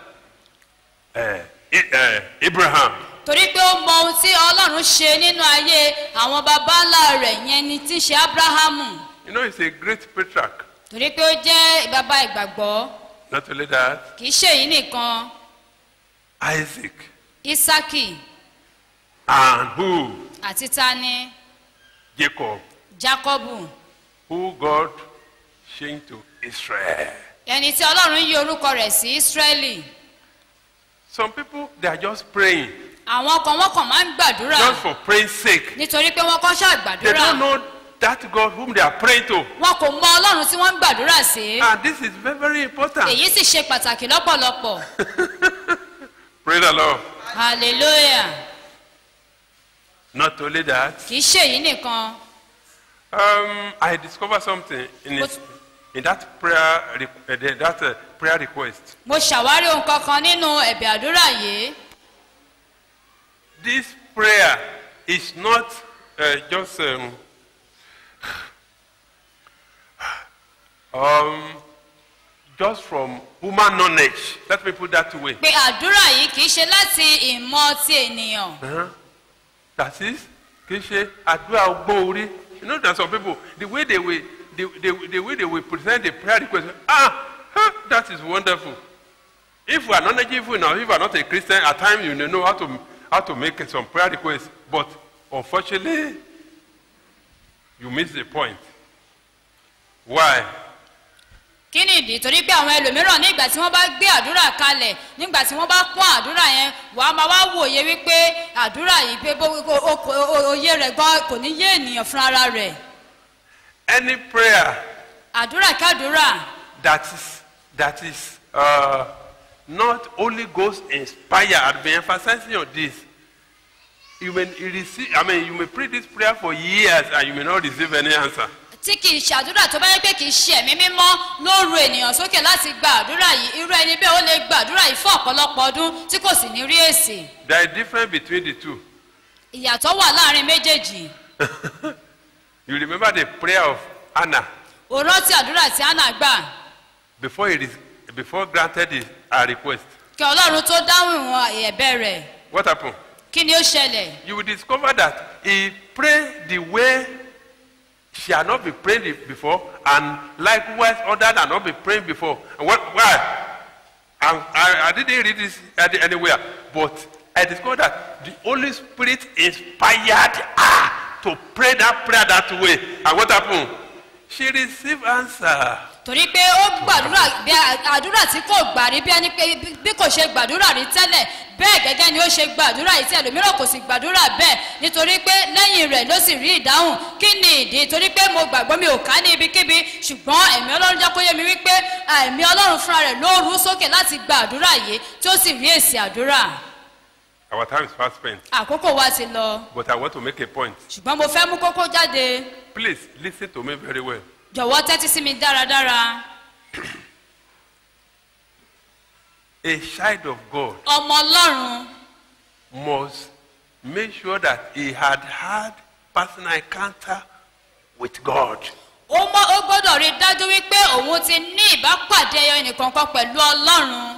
S12: Abraham.
S11: torí pé ó mọ ohun tí ọlọ́run ṣe nínú ayé àwọn baba ńlá rẹ̀ yẹn ni tí ń ṣe Abrahamu.
S12: You know, he's a great patriarch.
S11: torí pé ó jẹ́ baba ìgbàgbọ́.
S12: Not only that.
S11: kì í ṣe èyí nìkan.
S12: Isaac.
S11: Isaki.
S12: And who?
S11: àti tani.
S12: Jacob.
S11: Jacobu.
S12: Who God changed to Israel.
S11: ẹni tí ọlọ́run yí orúkọ rẹ̀ sí Ísírẹ́lì.
S12: Some people, they are just praying.
S11: àwọn kan wọ́n kàn máa ń gbàdúrà.
S12: Just for praying sake.
S11: nítorí pé wọ́n kàn ṣàgbàdúrà.
S12: They don't know that God whom they are praying to.
S11: wọn kò mọ ọlọ́run tí wọ́n ń gbàdúrà sí.
S12: And this is very, very important.
S11: èyí sì ṣe pàtàkì lọ́pọ̀lọpọ̀.
S12: Praise the Lord.
S11: hallelujah.
S12: Not only that.
S11: kì í ṣe èyí nìkan.
S12: I discovered something in that prayer request.
S11: mo ṣàwárí ohun kankan nínú ẹ̀bẹ̀ àdúrà yìí.
S12: This prayer is not just from human knowledge. Let me put that way.
S11: pé àdúrà yìí kì í ṣe láti ìmọ̀ ti ènìyàn.
S12: That is, kì í ṣe àdúrà ọgbọ́n orí. You know that some people, the way they will present the prayer request, that is wonderful. If we are not knowledgeable enough, if we are not a Christian, at times you know how to make some prayer requests. But unfortunately, you miss the point. Why?
S11: kí ni ìdí torí pé àwọn ẹlòmíràn ní ìgbà tí wọ́n bá gbé àdúrà kalẹ̀ nígbà tí wọ́n bá pọ́n àdúrà yẹn wàá máa wá wòye wípé àdúrà yìí pé òye rẹ̀ gan kò ní yé ènìyàn fún ara rẹ̀.
S12: Any prayer
S11: àdúrà kádúrà
S12: that is not Holy Ghost inspired, I've been emphasizing on this. You may receive, you may pray this prayer for years and you may not receive any answer.
S11: tí kì í ṣàdúrà tó bá yẹ pé kì í ṣe ẹ̀mí mímọ́ ló ru ènìyàn sókè láti gba àdúrà yìí irú ẹni bẹ́ẹ̀ ó lè gba àdúrà yìí fún ọ̀pọ̀lọpọ̀ ọdún tí kò sì ní rí èsì.
S12: There is difference between the two.
S11: ìyàtọ̀ wà láàrin méjèèjì.
S12: You remember the prayer of Hannah
S11: o rántí àdúrà tí Hánà gbà
S12: before granted a request.
S11: kí ọlọ́run tó dáhùn ìwọ̀n ẹ̀bẹ̀ rẹ̀.
S12: What happened?
S11: kí ni ó ṣẹlẹ̀?
S12: You will discover that he prayed the way she had not been praying before, and likewise others had not been praying before. And why? I didn't read this anywhere, but I discovered that the Holy Spirit inspired her to pray that prayer that way. And what happened? She received answer.
S11: torí pé ó gbàdúrà bí àdúrà tí kò gbà rí bí ẹni pé bí kò ṣe gbàdúrà rí tẹ́lẹ̀ bẹ́ẹ̀ gẹ́gẹ́ ni ó ṣe gbàdúrà yìí tí ẹlòmíràn kò sì gbàdúrà bẹ́ẹ̀ nítorí pé lẹ́yìn rẹ̀ ló sì rí ìdáhùn kí ni ìdí torí pé mo gbàgbọ́ mi ò ká ní ibikíbi ṣùgbọ́n ẹ̀mí ọlọ́run jẹ́ kó yé mi wípé ẹ̀mí ọlọ́run fúnra rẹ̀ ló rú sókè láti gba àdúrà yìí tí ó sì rí èsì àdúrà.
S12: Our time is fast spent.
S11: àkókò wa ti lọ.
S12: But I want to make a point.
S11: ṣùgbọ́n mo fẹ́ mú kókó jáde.
S12: Please listen to me very well.
S11: jọ̀wọ́ tẹ́tí sí mi dáradára.
S12: A child of God
S11: ọmọ ọlọ́run
S12: must make sure that he had had personal encounter with God.
S11: ó gbọ́dọ̀ rí dájú wípé òun ti ní ìbápàdé ẹyọ ẹnìkankan pẹ̀lú ọlọ́run.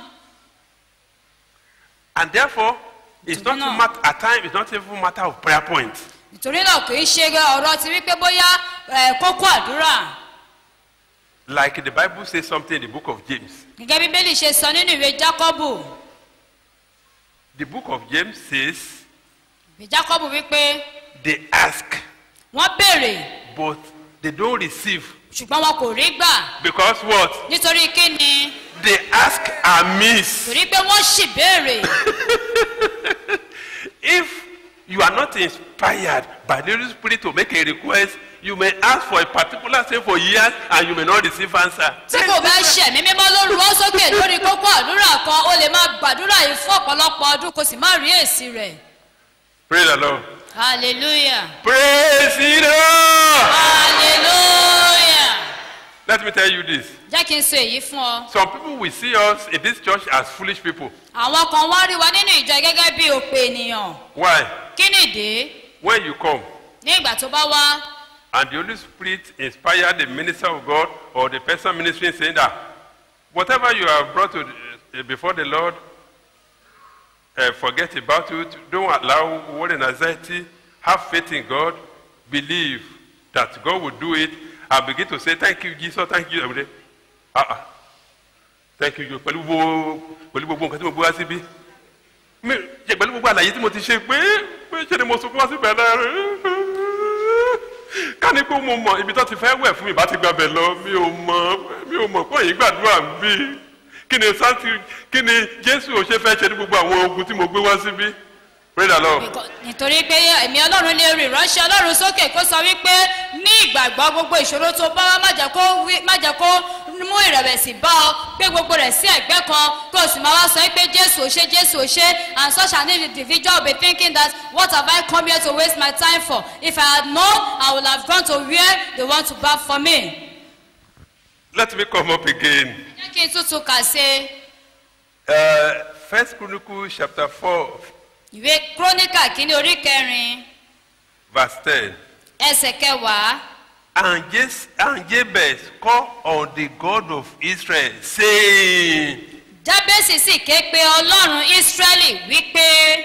S12: And therefore, it's not at times it's not even a matter of prayer points.
S11: nítorí náà kì í ṣe ọ̀rọ̀ ti wípé bóyá kókó àdúrà.
S12: Like the Bible says something in the book of James.
S11: gẹ́gẹ́ bíbélì ṣe sọ nínú ìwé jákọ́bù.
S12: The book of James says.
S11: ìwé jákọ́bù wípé.
S12: They ask.
S11: wọ́n béèrè.
S12: But they don't receive.
S11: ṣùgbọ́n wọn kò rí gbà.
S12: Because what?
S11: nítorí kí ni.
S12: They ask amiss.
S11: torí pé wọ́n ṣì béèrè.
S12: If you are not inspired by the Holy Spirit to make a request, you may ask for a particular thing for years and you may not receive answer.
S11: tí kò bá ṣe ẹ̀mí mímọ́ ló ru ọ́ sókè lórí kókó àdúrà kan ó lè máa gbàdúrà yìí fún ọ̀pọ̀lọpọ̀ ọdún kò sì má rí èsì rẹ̀.
S12: Praise the Lord.
S11: hallelujah.
S12: Praise the Lord.
S11: hallelujah.
S12: Let me tell you this.
S11: jẹ́ kí n sọ èyí fún ọ.
S12: Some people will see us in this church as foolish people.
S11: àwọn kan wá rí wa nínú ìjọ gẹ́gẹ́ bí òpè ènìyàn.
S12: Why?
S11: kí nìdí?
S12: When you come.
S11: ní ìgbà tó bá wá.
S12: And the Holy Spirit inspired the minister of God or the person ministering saying that whatever you have brought to before the Lord, forget about it. Don't allow worry and anxiety. Have faith in God. Believe that God will do it. And begin to say, thank you, Jesus. Thank you. Thank you. Pẹ̀lú gbogbo nǹkan tí mo gbé wá síbí. Pẹ̀lú gbogbo àlàyé tí mo ti ṣe pé ṣe ni mo sunkún wá síbẹ̀ lẹ́rìn. Ká ní kó mo mọ̀ ibi tó ti fẹ́ wẹ̀ fún mi bá ti gbàbẹ̀ lọ mi ò mọ̀ pé èyí gbàdúrà ń bí. Kí ni Jésù ò ṣe fẹ́ ṣe ní gbogbo àwọn ogun tí mo gbé wá síbí. Praise the Lord.
S11: nítorí pé ẹ̀mí ọlọ́run lè rí ìránṣẹ́ ọlọ́run sókè kó sọ wípé ní ìgbàgbọ́ gbogbo ìṣòro tó bá wá má jẹ́ kó mú ìrẹ̀wẹ̀sì bá ọ gbé gbogbo rẹ̀ sí ẹ̀gbẹ́ kan kó o sì máa wá sọ pé Jésù ò ṣe and such an individual be thinking that what have I come here to waste my time for? If I had known, I would have gone to where they want to back for me.
S12: Let me come up again.
S11: jẹ́ kí n tútù kà sí.
S12: 1 Chronicles chapter 4.
S11: ìwé króníkà kìíní orí 4.
S12: Verse 10.
S11: ẹsẹ̀ 10.
S12: And Jabez called on the God of Israel, saying.
S11: Jábésì sì ké pe Ọlọ́run Ísírẹ́lì wípé.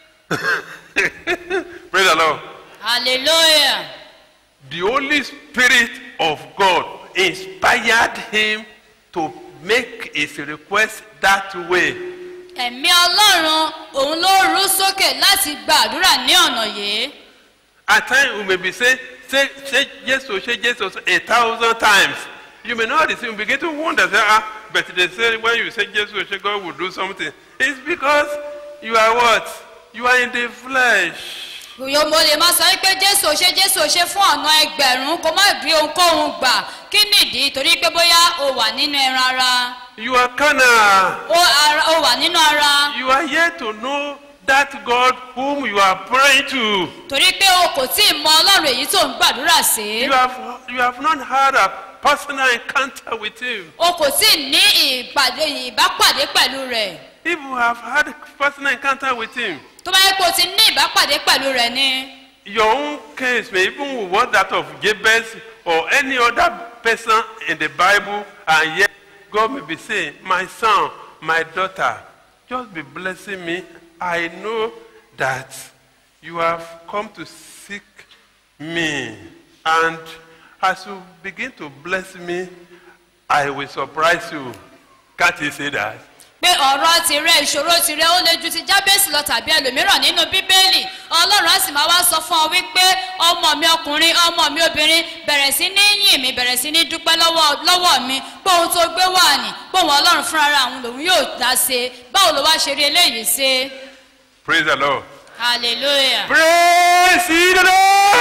S12: Praise the Lord.
S11: Hallelujah.
S12: The Holy Spirit of God inspired him to make his request that way.
S11: Ẹ̀mí Ọlọ́run òun ló rú sókè láti gba àdúrà ní ọ̀nà yìí.
S12: At times we may be saying, say Jesus, 1,000 times, you may not receive, begin to wonder, say, but they say when you say Jesus, God will do something. It's because you are what? You are in the flesh.
S11: Yo mo lè máa sọ pé Jésù ṣe fún ọ̀nà ẹgbẹ̀rún kó má rí ohunkóhun gbà kí nìdí torí pé bóyá o wà nínú ẹran ara.
S12: You are carnal.
S11: O wà nínú ara.
S12: You are here to know that God whom you are praying to.
S11: Torí pé o kò tí ì mọ Ọlọ́run èyí tó ń gbàdúrà sí.
S12: You have not had a personal encounter with him.
S11: O kò tí ì ní ìbápàdé pẹ̀lú rẹ̀.
S12: If you have had a personal encounter with him,
S11: tó bá yẹ kó o ti ní ìbápàdé pẹ̀lú rẹ̀ ni.
S12: your own case may even want that of Jabez or any other person in the Bible, and yet God may be saying, my son, my daughter, just be blessing me. I know that you have come to seek me, and as you begin to bless me, I will surprise you. Can't you say that?
S11: Pé ọ̀rọ̀ tirẹ̀ ìṣòro tirẹ̀ ó lè ju ti Jábésì lọ tàbí ẹlòmíràn nínú Bíbélì. Ọlọ́run á sì máa wá sọ fún ọ wípé ọmọ mi ọkùnrin ọmọ mi obìnrin bẹ̀rẹ̀ sí ní yìn mí bẹ̀rẹ̀ sí ní dúpẹ́ lọ́wọ́ mi pé ohun tó gbé wà ní pé òun Ọlọ́run fúnra ara àwọn lòun yóò dá ṣe báwo ló wá ṣe rí eléyìí ṣe.
S12: Praise the Lord.
S11: Hallelujah.
S12: Praise the Lord.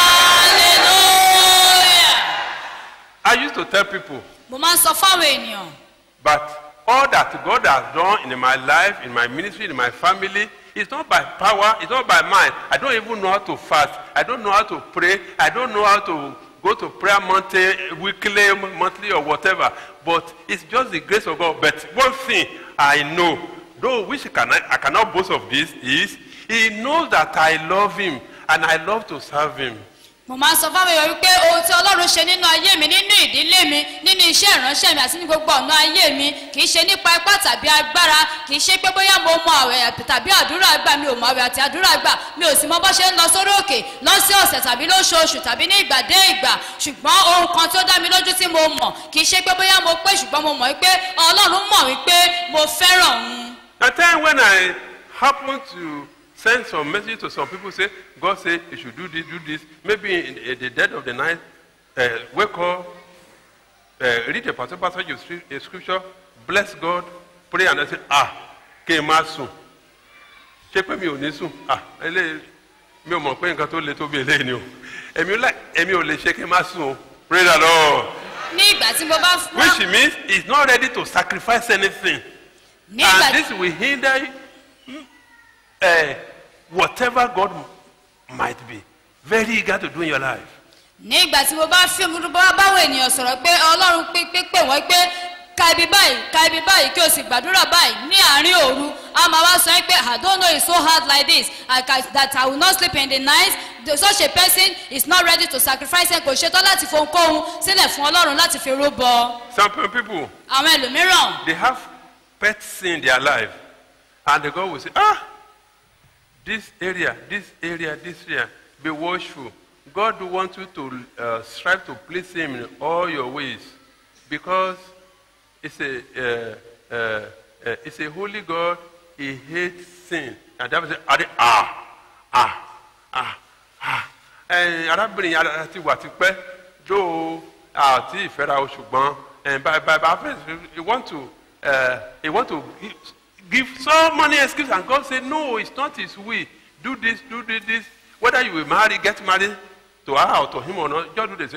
S11: Hallelujah.
S12: I used to tell people,
S11: Mo máa ń sọ fáwọn ènìyàn.
S12: but all that God has done in my life, in my ministry, in my family, it's not by power, it's not by mind. I don't even know how to fast. I don't know how to pray. I don't know how to go to prayer mountain weekly, monthly, or whatever. But it's just the grace of God. But one thing I know, though which I cannot boast of this, is he knows that I love him and I love to serve him.
S11: Mo máa ń sọ fáwọn èèyàn wípé ohun tí Ọlọ́run ṣe nínú ayé mi nínú ìdílé mi nínú iṣẹ́ ìránṣẹ́ mi àti ní gbogbo ọ̀nà ayé mi kì í ṣe nípa ipá tàbí agbára kì í ṣe pé bóyá mo mọ àwẹ̀ tàbí àdúrà gbà mi ò mọ àwẹ̀ àti àdúrà gbà mi ò sì mọ bó ṣe ń lọ sórí òkè lọ́sọ̀ọ̀sẹ̀ tàbí lóṣooṣù tàbí ní ìgbà dé ìgbà ṣùgbọ́n ohun kan tó dá mi lójú tí mo mọ̀ kì í ṣe pé bóyá mo pé ṣùgbọ́n mo mọ̀ wípé Ọlọ́run mọ̀ wípé mo fẹ́ràn òun.
S12: At time when I happen to send some message to some people, say, God say you should do this. Maybe in the dead of the night, wake up, read a particular passage of scripture, bless God, pray, and I say, came out soon. Ṣé pé mi ò ní sùn? Mi ò mọ̀ pé nǹkan tó le tó bí eléyìí ni o. Èmi ò lè ṣe kí n má sùn o. Pray the Lord.
S11: Ní ìgbà tí mo bá fún wa.
S12: Which means he's not ready to sacrifice anything. And this will hinder whatever God might be very eager to do in your life.
S11: Ní ìgbà tí mo bá fi báwo ènìyàn sọ̀rọ̀ pé Ọlọ́run pé wọ́n pé ka ibi báyìí kí o sì gbàdúrà báyìí ní àárín òru a máa wá sọ pé I don't know it's so hard like this that I will not sleep in the night. Such a person is not ready to sacrifice and kò ṣetán láti fohunkóhun sílẹ̀ fún Ọlọ́run láti fi rúbọ.
S12: Some people,
S11: àwọn ẹlòmíràn.
S12: They have pet sin in their life and the God will say, this area, be watchful. God wants you to strive to please him in all your ways because it's a holy God. He hates sin. And that will say, arábìnrin yàrá ti wà tipẹ́ though àti ìfẹ́ra oṣùgbọ́n and by he want to give so many excuses, and God said, no, it's not his will. Do this. Whether you will get married to her or to him or not, just do this.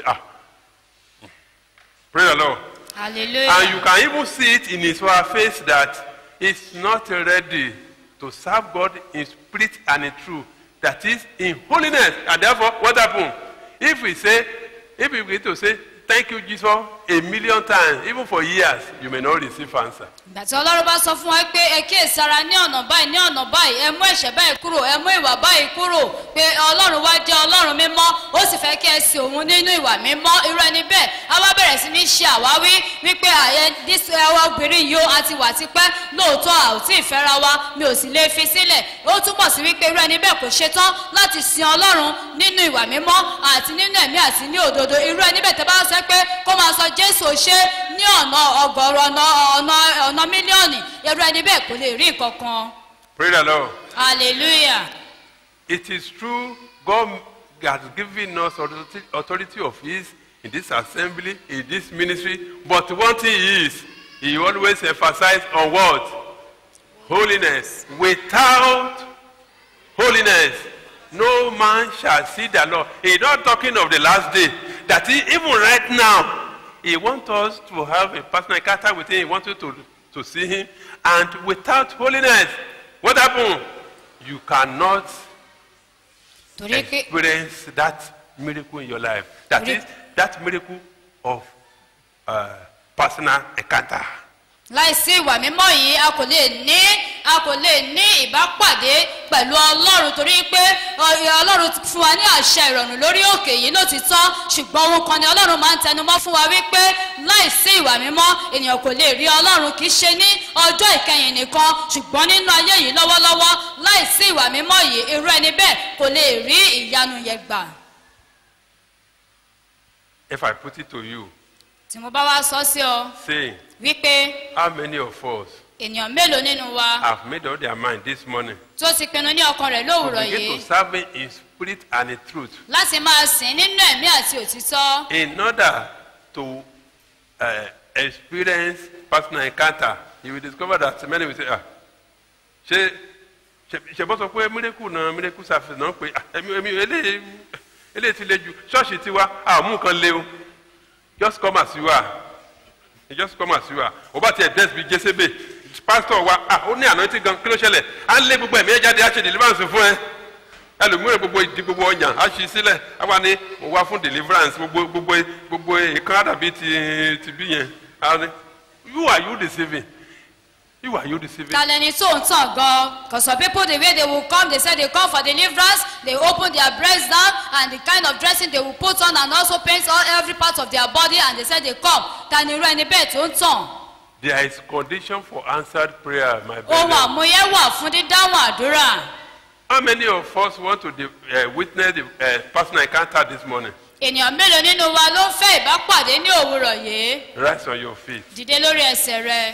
S12: Praise the Lord.
S11: Hallelujah.
S12: And you can even see it in his face that he's not ready to serve God in spirit and in truth. That is in holiness. And therefore, what happened? If we begin to say, thank you, Jesus, 1,000,000 times, even for years, you may not receive answer.
S11: Ìgbà tí Ọlọ́run bá sọ fún wa pé ẹ kíyèsára ní ọ̀nà báyìí ẹ mú ẹ̀ṣẹ̀ báyìí kúrò ẹ mú ìwà báyìí kúrò pé Ọlọ́run wá jẹ́ Ọlọ́run mímọ́ ó sì fẹ́ kí ẹ sìn òun nínú ìwà mímọ́ irú ẹni bẹ́ẹ̀ a wá bẹ̀rẹ̀ sí ní ṣe àwáwí wípé obìnrin yìí a ti wà tipẹ́ lóòótọ́ a ò tí ì fẹ́ra wa mi ò sì lè fi sílẹ̀ ó túmọ̀ sí wípé irú ẹni bẹ́ẹ̀ kò ṣetán láti sin Ọlọ́run nínú ìwà mímọ́ àti nínú ẹ̀mí àti ní òdodo irú ẹni bẹ́ẹ̀ tẹ́ bá sọ pé kó máa sọ Jésù ṣe ní ọ̀nà ọgọ́rọ̀ ọ̀nà mílíọ̀nù irú ẹni bẹ́ẹ̀ kò lè rí nǹkan kan.
S12: Praise the Lord.
S11: Hallelujah.
S12: It is true, God has given us authority of His in this assembly, in this ministry. But one thing is, He always emphasizes on what? Holiness. Without holiness, no man shall see the Lord. He's not talking of the last day. That even right now, He wants us to have a personal encounter with Him. He wants you to see Him. And without holiness, what happens? You cannot experience that miracle in your life. That is that miracle of personal encounter.
S11: láìsí ìwà mímọ́ yìí a kò lè ní ìbápàdé pẹ̀lú ọlọ́run torí pé ọlọ́run fún wa ní àṣẹ ìrọ̀rùn lórí òkè yìí lótìtọ́ ṣùgbọ́n ohun kan ni ọlọ́run máa ń tẹnumọ́ fún wa wípé láìsí ìwà mímọ́ ènìyàn kò lè rí ọlọ́run kì í ṣe ní ọjọ́ ìkẹyìn nìkan ṣùgbọ́n nínú ayé yìí lọ́wọ́lọ́wọ́ láìsí ìwà mímọ́ yìí irú ẹni bẹ́ẹ̀ kò lè rí ìyanu yẹn gbà.
S12: If I put it to you,
S11: tí mo bá wá sọ sí ọ
S12: saying,
S11: wípé
S12: how many of us
S11: ènìyàn mélòó nínú wa
S12: have made up their mind this morning
S11: tó ti pinnu ní ọkàn rẹ̀
S12: to
S11: lówùrọ̀
S12: begin
S11: yìí
S12: to serve Him in spirit and in truth,
S11: láti máa sìn nínú ẹ̀mí àti òtítọ́
S12: in order to experience personal encounter? You will discover that many will say, ṣe bọ́ sọ pé miracle service náà pé eléyìí ti le jù ṣọ́ọ̀ṣì tiwa àmú kan lé o, just come as you are, just come as you are. O bá tiẹ̀ dẹ́sí bí jésébè pastor wa ó ní anointing gan kí ló ṣẹlẹ̀ á lé gbogbo ẹ̀mí ẹ̀ jáde á ṣe deliverance fún ẹ ẹlòmíràn gbogbo ìdí gbogbo ọyàn á ṣí sílẹ̀ á wà ní mo wá fún deliverance gbogbo ìkan àdàbí ti bí yẹn á ní who are you deceiving? Who are you deceiving?
S11: talẹni tó ń tàn gan because some people the way they will come they say they come for deliverance they open their breast down and the kind of dressing they will put on and also paint every part of their body and they say they come tani irú ẹni bẹ́ẹ̀ tó ń tàn.
S12: There is condition for answered prayer, my
S11: ohun
S12: brother.
S11: àmúyẹ wà fún dídáhùn àdúrà.
S12: How many of us want to witness the personal encounter this morning?
S11: ènìyàn mélòó nínú wa ló ń fẹ́ ìbápàdé ní òwúrọ̀ yìí.
S12: Rise on your feet.
S11: dìde lórí ẹsẹ̀ rẹ.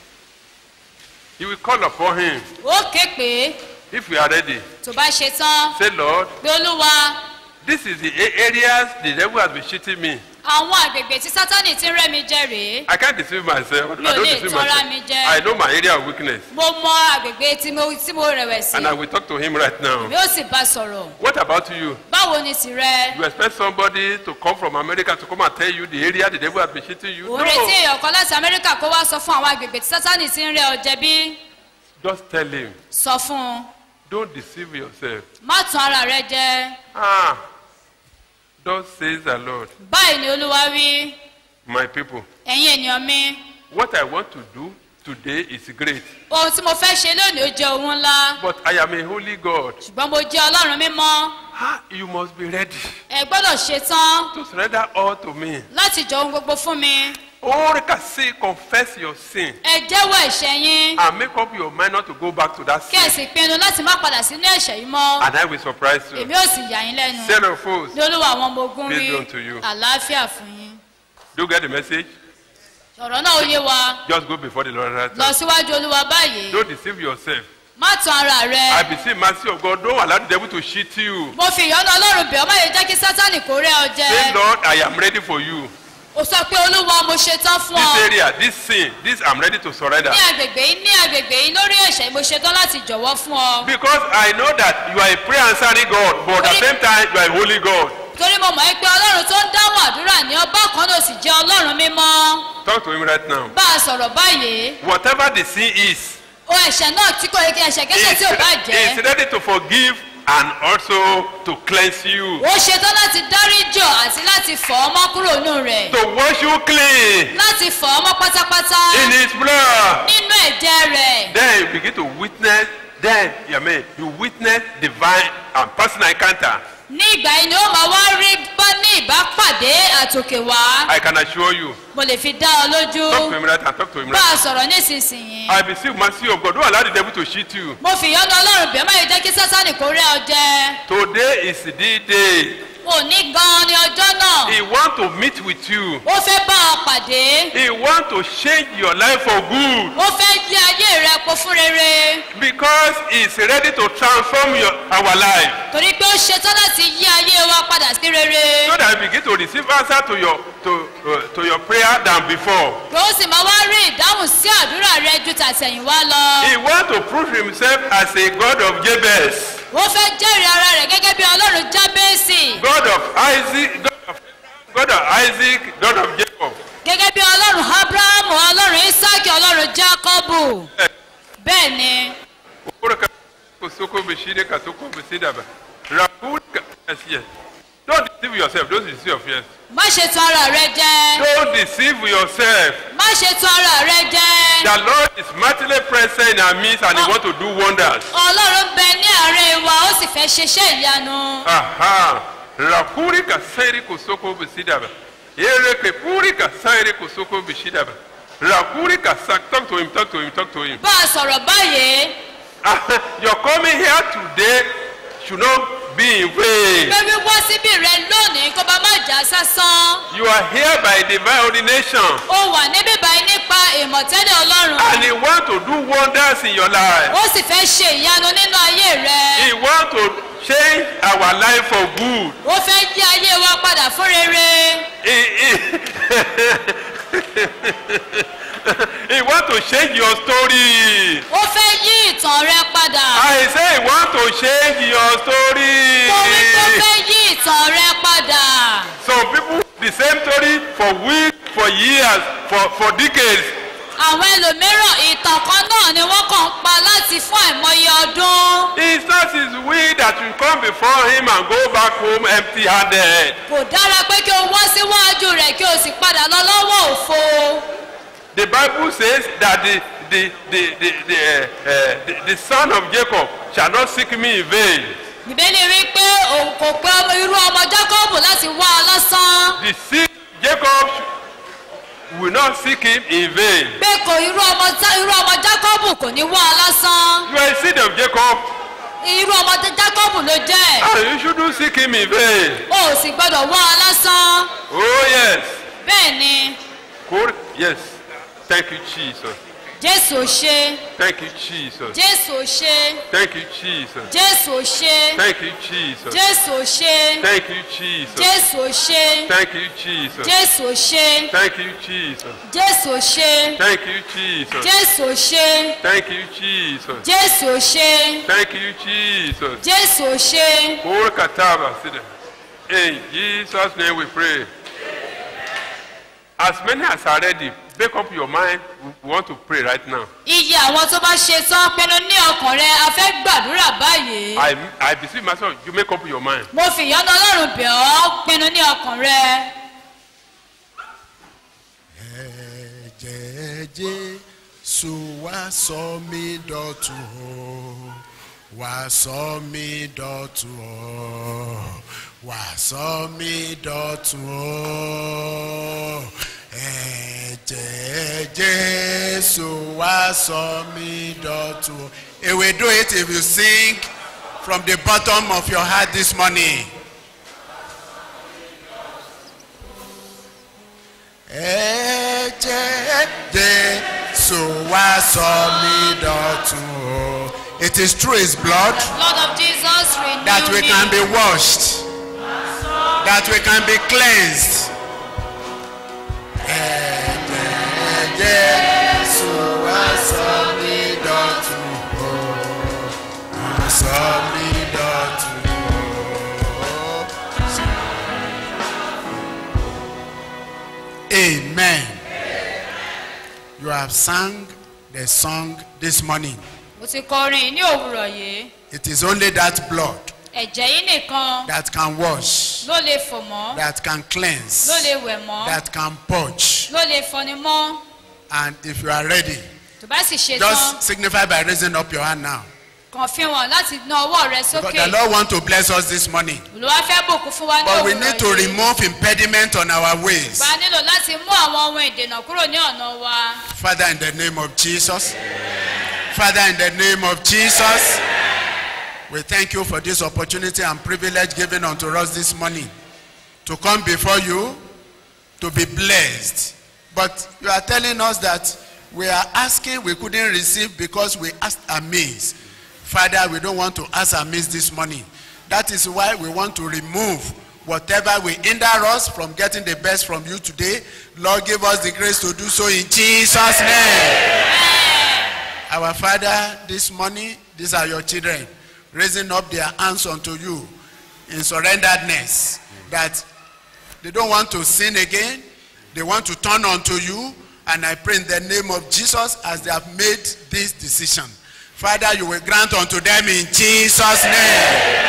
S12: You will call upon Him.
S11: ó ké pé
S12: If you are ready,
S11: tó bá ṣe tán
S12: say, Lord,
S11: pé olúwa
S12: this is the areas the devil has been cheating me.
S11: àwọn àgbègbè tí sátánì ti ń rẹ́ mi jẹ rèé.
S12: I can't deceive myself.
S11: Mi
S12: I
S11: ò
S12: don't
S11: lè
S12: deceive
S11: tọ́ra
S12: myself.
S11: mi jẹ.
S12: I know my area of weakness.
S11: mo mọ àgbègbè tí mo rẹ̀wẹ̀sì.
S12: And I will talk to Him right now.
S11: mi ó sì bá sọ̀rọ̀.
S12: What about you?
S11: báwo ni tìrẹ.
S12: You expect somebody to come from America to come and tell you the area the devil has been cheating you?
S11: òun retí èèyàn kan láti amẹ́ríkà kó wá sọ fún àwọn àgbègbè tí sátánì ti ń rẹ́ ọ jẹ bí.
S12: Just tell him.
S11: sọ fún un.
S12: Don't deceive yourself.
S11: má tàn ara rẹ jẹ.
S12: Thus says the Lord.
S11: báyìí ni olúwa wí.
S12: My people.
S11: ẹ̀yin ènìyàn mi.
S12: What I want to do today is great.
S11: ohun tí mo fẹ́ ṣe lónìí ó jẹ́ ohun ńlá.
S12: But I am a holy God.
S11: ṣùgbọ́n mo jẹ́ ọlọ́run mímọ́.
S12: You must be ready.
S11: ẹ gbọ́dọ̀ ṣe tán.
S12: To surrender all to me.
S11: láti jọ ohun gbogbo fún mi.
S12: Say, confess your sin.
S11: ẹ jẹ́wọ́ ẹ̀ṣẹ̀ yín.
S12: And make up your mind not to go back to that sin.
S11: kí ẹ sì pinnu láti má padà sínú ẹ̀ṣẹ̀ yìí mọ́.
S12: And I will surprise you.
S11: èmi ò sì yà yín lẹ́nu.
S12: Say no foes.
S11: ní olúwa àwọn ọmọ ogun
S12: Peace
S11: rí
S12: be unto you.
S11: àlàáfíà fún yín.
S12: Do you get the message?
S11: ọ̀rọ̀ náà ó yé wa.
S12: Just go before the Lord right
S11: lọ
S12: now.
S11: síwájú olúwa báyìí.
S12: Don't deceive yourself.
S11: má tàn ara rẹ.
S12: I beseech mercy of God. Don't allow the devil to cheat you.
S11: mo fi ìyọ́nú ọlọ́run bẹ̀ ọ́ má yẹ jẹ́ kí sátánì kó rẹ́ ọ jẹ.
S12: Say, Lord, I am ready for you.
S11: ó sọ pé olúwa mo ṣe tán fún
S12: This
S11: ọ.
S12: area, this sin, this I'm ready to surrender.
S11: ní agbègbè yìí lórí ẹ̀ṣẹ̀ mo ṣe tán láti jọ̀wọ́ fún ọ.
S12: Because I know that you are a prayer answering God, but at the same time you are a holy God.
S11: torí mo mọ̀ pé ọlọ́run tó ń dáhùn àdúrà ní ọba kan náà sì jẹ́ ọlọ́run mímọ́.
S12: Talk to him right now.
S11: bá a sọ̀rọ̀ báyìí.
S12: Whatever the sin is,
S11: o ẹ̀ṣẹ̀ náà tí kò yẹ kí ẹ̀ṣẹ̀ kẹ́ṣẹ̀ tí ò bá
S12: he is
S11: jẹ́.
S12: ready to forgive and also to cleanse you.
S11: ó ṣetán láti dáríjọ àti láti fọ̀ ọ́ mọ́ kúrò nù rẹ̀.
S12: To wash you clean
S11: láti fọ̀ ọ́ mọ́ pátápátá.
S12: in his blood.
S11: nínú ẹ̀jẹ̀ rẹ̀.
S12: Then you begin to witness, you witness divine and personal encounter.
S11: ní ìgbà yìí ni ó máa wá rí bá ní ìbápàdé àtòkè wá.
S12: I can assure you.
S11: mo lè fi dá ọ lójú.
S12: Talk to him right now. Talk to him
S11: bá
S12: right
S11: a
S12: now.
S11: sọ̀rọ̀ nísinsìnyí.
S12: I beseech mercy of God. Don't allow the devil to cheat you.
S11: mo fi ìyọ́nú ọlọ́run bẹ̀ má yẹ jẹ́ kí sátánì kó rẹ́ ọ jẹ.
S12: Today is the day.
S11: òní gan ni ọjọ́ náà.
S12: He wants to meet with you.
S11: ó fẹ́ bá ọ pàdé.
S12: He wants to change your life for good.
S11: ó fẹ́ yí ayé rẹ po fún rere.
S12: Because he's ready to transform our life.
S11: torí pé ó ṣetán láti yí ayé wa padà sí rere.
S12: So that we begin to receive answer to your prayer than before.
S11: pé ó sì máa wá rí ìdáhùn sí àdúrà rẹ ju tàtẹ̀yìnwá lọ.
S12: He wants to prove himself as a God of Jabez.
S11: ó fẹ́ jẹ́rìí ara rẹ̀ gẹ́gẹ́ bí ọlọ́run jábẹ́sì.
S12: God of Isaac, God of Isaac, God of Jacob.
S11: gẹ́gẹ́ bí ọlọ́run abrahamu ọlọ́run isaki ọlọ́run jacobu. bẹ́ẹ̀ ni.
S12: Don't deceive yourself. Don't deceive your fears.
S11: má ṣe tàn ara rẹ jẹ.
S12: Don't deceive yourself.
S11: má ṣe tàn ara rẹ jẹ.
S12: The Lord is mightily present in our midst and He wants to do wonders.
S11: ọlọ́run bẹ ní àárẹ̀ wa ó sì fẹ́ ṣiṣẹ́ ìyanu.
S12: Aha. Rakuri kasairi kusoko bisidaba. Ereke puri kasairi kusoko bisidaba. Rakuri kasak. Talk to him. Talk to him. Talk to him.
S11: bá a sọ̀rọ̀ báyìí.
S12: Your coming here today should not be in vain.
S11: pé wíwá síbí rẹ lónìí kó bá má jà sásán.
S12: You are here by divine ordination.
S11: ó wà níbí báyìí nípa ìmọ̀tẹ́lẹ̀ ọlọ́run.
S12: And He wants to do wonders in your life.
S11: ó sì fẹ́ ṣe ìyanu nínú ayé rẹ.
S12: He wants to change our life for good.
S11: ó fẹ́ yí ayé wa padà fún rere.
S12: He wants to change your story.
S11: ó fẹ́ yí ìtàn rẹ padà.
S12: I say He wants to change your story.
S11: mo wí pé ó fẹ́ yí ìtàn rẹ padà.
S12: Some people the same story for weeks, for years, for decades.
S11: àwọn ẹlòmíràn ìtàn kan náà ni wọ́n kàn ń pa láti fún àìmọye ọdún.
S12: It's not His will that you come before Him and go back home empty-handed.
S11: kò dára pé kí o wá síwájú rẹ̀ kí o sì padà lọ lọ́wọ́ òfo.
S12: The Bible says that the son of Jacob shall not seek me in vain.
S11: ìbéèrè rí pé òun kò pé irú ọmọ Jákọ́bù láti wá a lásán.
S12: The seed Jacob will not seek him in vain.
S11: pé kò irú ọmọ Jákọ́bù kò ní wá a lásán.
S12: You are a seed of Jacob.
S11: irú ọmọ Jákọ́bù ló jẹ́.
S12: And you shouldn't seek him in vain.
S11: o ò sì gbọ́dọ̀ wá a lásán.
S12: Oh yes.
S11: bẹ́ẹ̀ ni.
S12: Good. Yes. Thank you, Jesus.
S11: Jésù ò ṣe.
S12: Thank you, Jesus.
S11: Jésù ò ṣe.
S12: Thank you, Jesus.
S11: Jésù ò ṣe.
S12: Thank you, Jesus.
S11: Jésù ò ṣe.
S12: Thank you, Jesus.
S11: Jésù ò ṣe.
S12: Thank you, Jesus.
S11: Jésù ò ṣe.
S12: Thank you, Jesus.
S11: Jésù ò ṣe.
S12: Thank you, Jesus.
S11: Jésù ò ṣe.
S12: Thank you, Jesus.
S11: Jésù ò ṣe.
S12: Thank you, Jesus.
S11: Jésù ò ṣe.
S12: Ora kataba, sit down. In Jesus' name we pray. As many as are ready, make up your mind. We want to pray right now.
S11: iye àwọn tó bá ṣe tán pinnu ní ọkàn rẹ a fẹ́ gbàdúrà báyìí.
S12: I beseech myself, you make up your mind.
S11: mo fi ìyọ́nú Ọlọ́run bẹ̀ ọ́ pinnu ní ọkàn rẹ.
S10: Ẹ̀jẹ̀ Jésù wá sọ mí dọ̀tun o, wá sọ mí dọ̀tun o, wá sọ mí dọ̀tun o. Ẹ̀jẹ̀ Jésù wá sọ mí dọ̀tun o. He will do it if you sing from the bottom of your heart this morning. Ẹ̀jẹ̀ Jésù wá sọ mí dọ̀tun o. It is through His blood
S11: Blood of Jesus renew
S10: that we
S11: me.
S10: can be washed, that we can be cleansed. Ẹ̀jẹ̀ Jésù wá sọ mí dọ̀tun o, wá sọ mí dọ̀tun o. Amen. You have sung the song this morning.
S11: mo ti kọrin ní òwúrọ̀ yìí.
S10: It is only that blood
S11: ẹ̀jẹ̀ yìí nìkan
S10: that can wash,
S11: ló lè fọ̀ mọ́.
S10: that can cleanse,
S11: ló lè wẹ̀ mọ́.
S10: that can purge.
S11: ló lè fọni mọ́.
S10: And if you are ready,
S11: tó bá sì ṣe tán
S10: just signify by raising up your hand now.
S11: kàn fi hàn láti na ọwọ́ rẹ
S10: Because
S11: sókè.
S10: the Lord wants to bless us this morning.
S11: Olúwa fẹ́ bùkún fún wa ní
S10: But we
S11: òwúrọ̀
S10: need to
S11: yìí.
S10: remove impediment on our ways.
S11: bá a nílò láti mú àwọn ohun ìdènà kúrò ní ọ̀nà wa.
S10: Father, in the name of Jesus. Father, in the name of Jesus. We thank you for this opportunity and privilege given unto us this morning to come before you to be blessed. But you are telling us that we are asking, we couldn't receive because we asked amiss. Father, we don't want to ask amiss this morning. That is why we want to remove whatever will hinder us from getting the best from you today. Lord, give us the grace to do so in Jesus' name. Our Father, this morning, these are your children, raising up their hands unto you in surrenderedness, that they don't want to sin again. They want to turn unto you. And I pray in the name of Jesus as they have made this decision. Father, you will grant unto them in Jesus' name.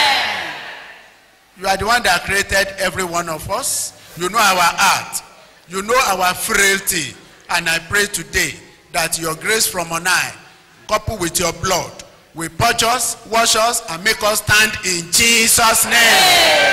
S10: You are the one that created every one of us. You know our heart. You know our frailty. And I pray today that your grace from on high, coupled with your blood, will purge us, wash us, and make us stand in Jesus' name.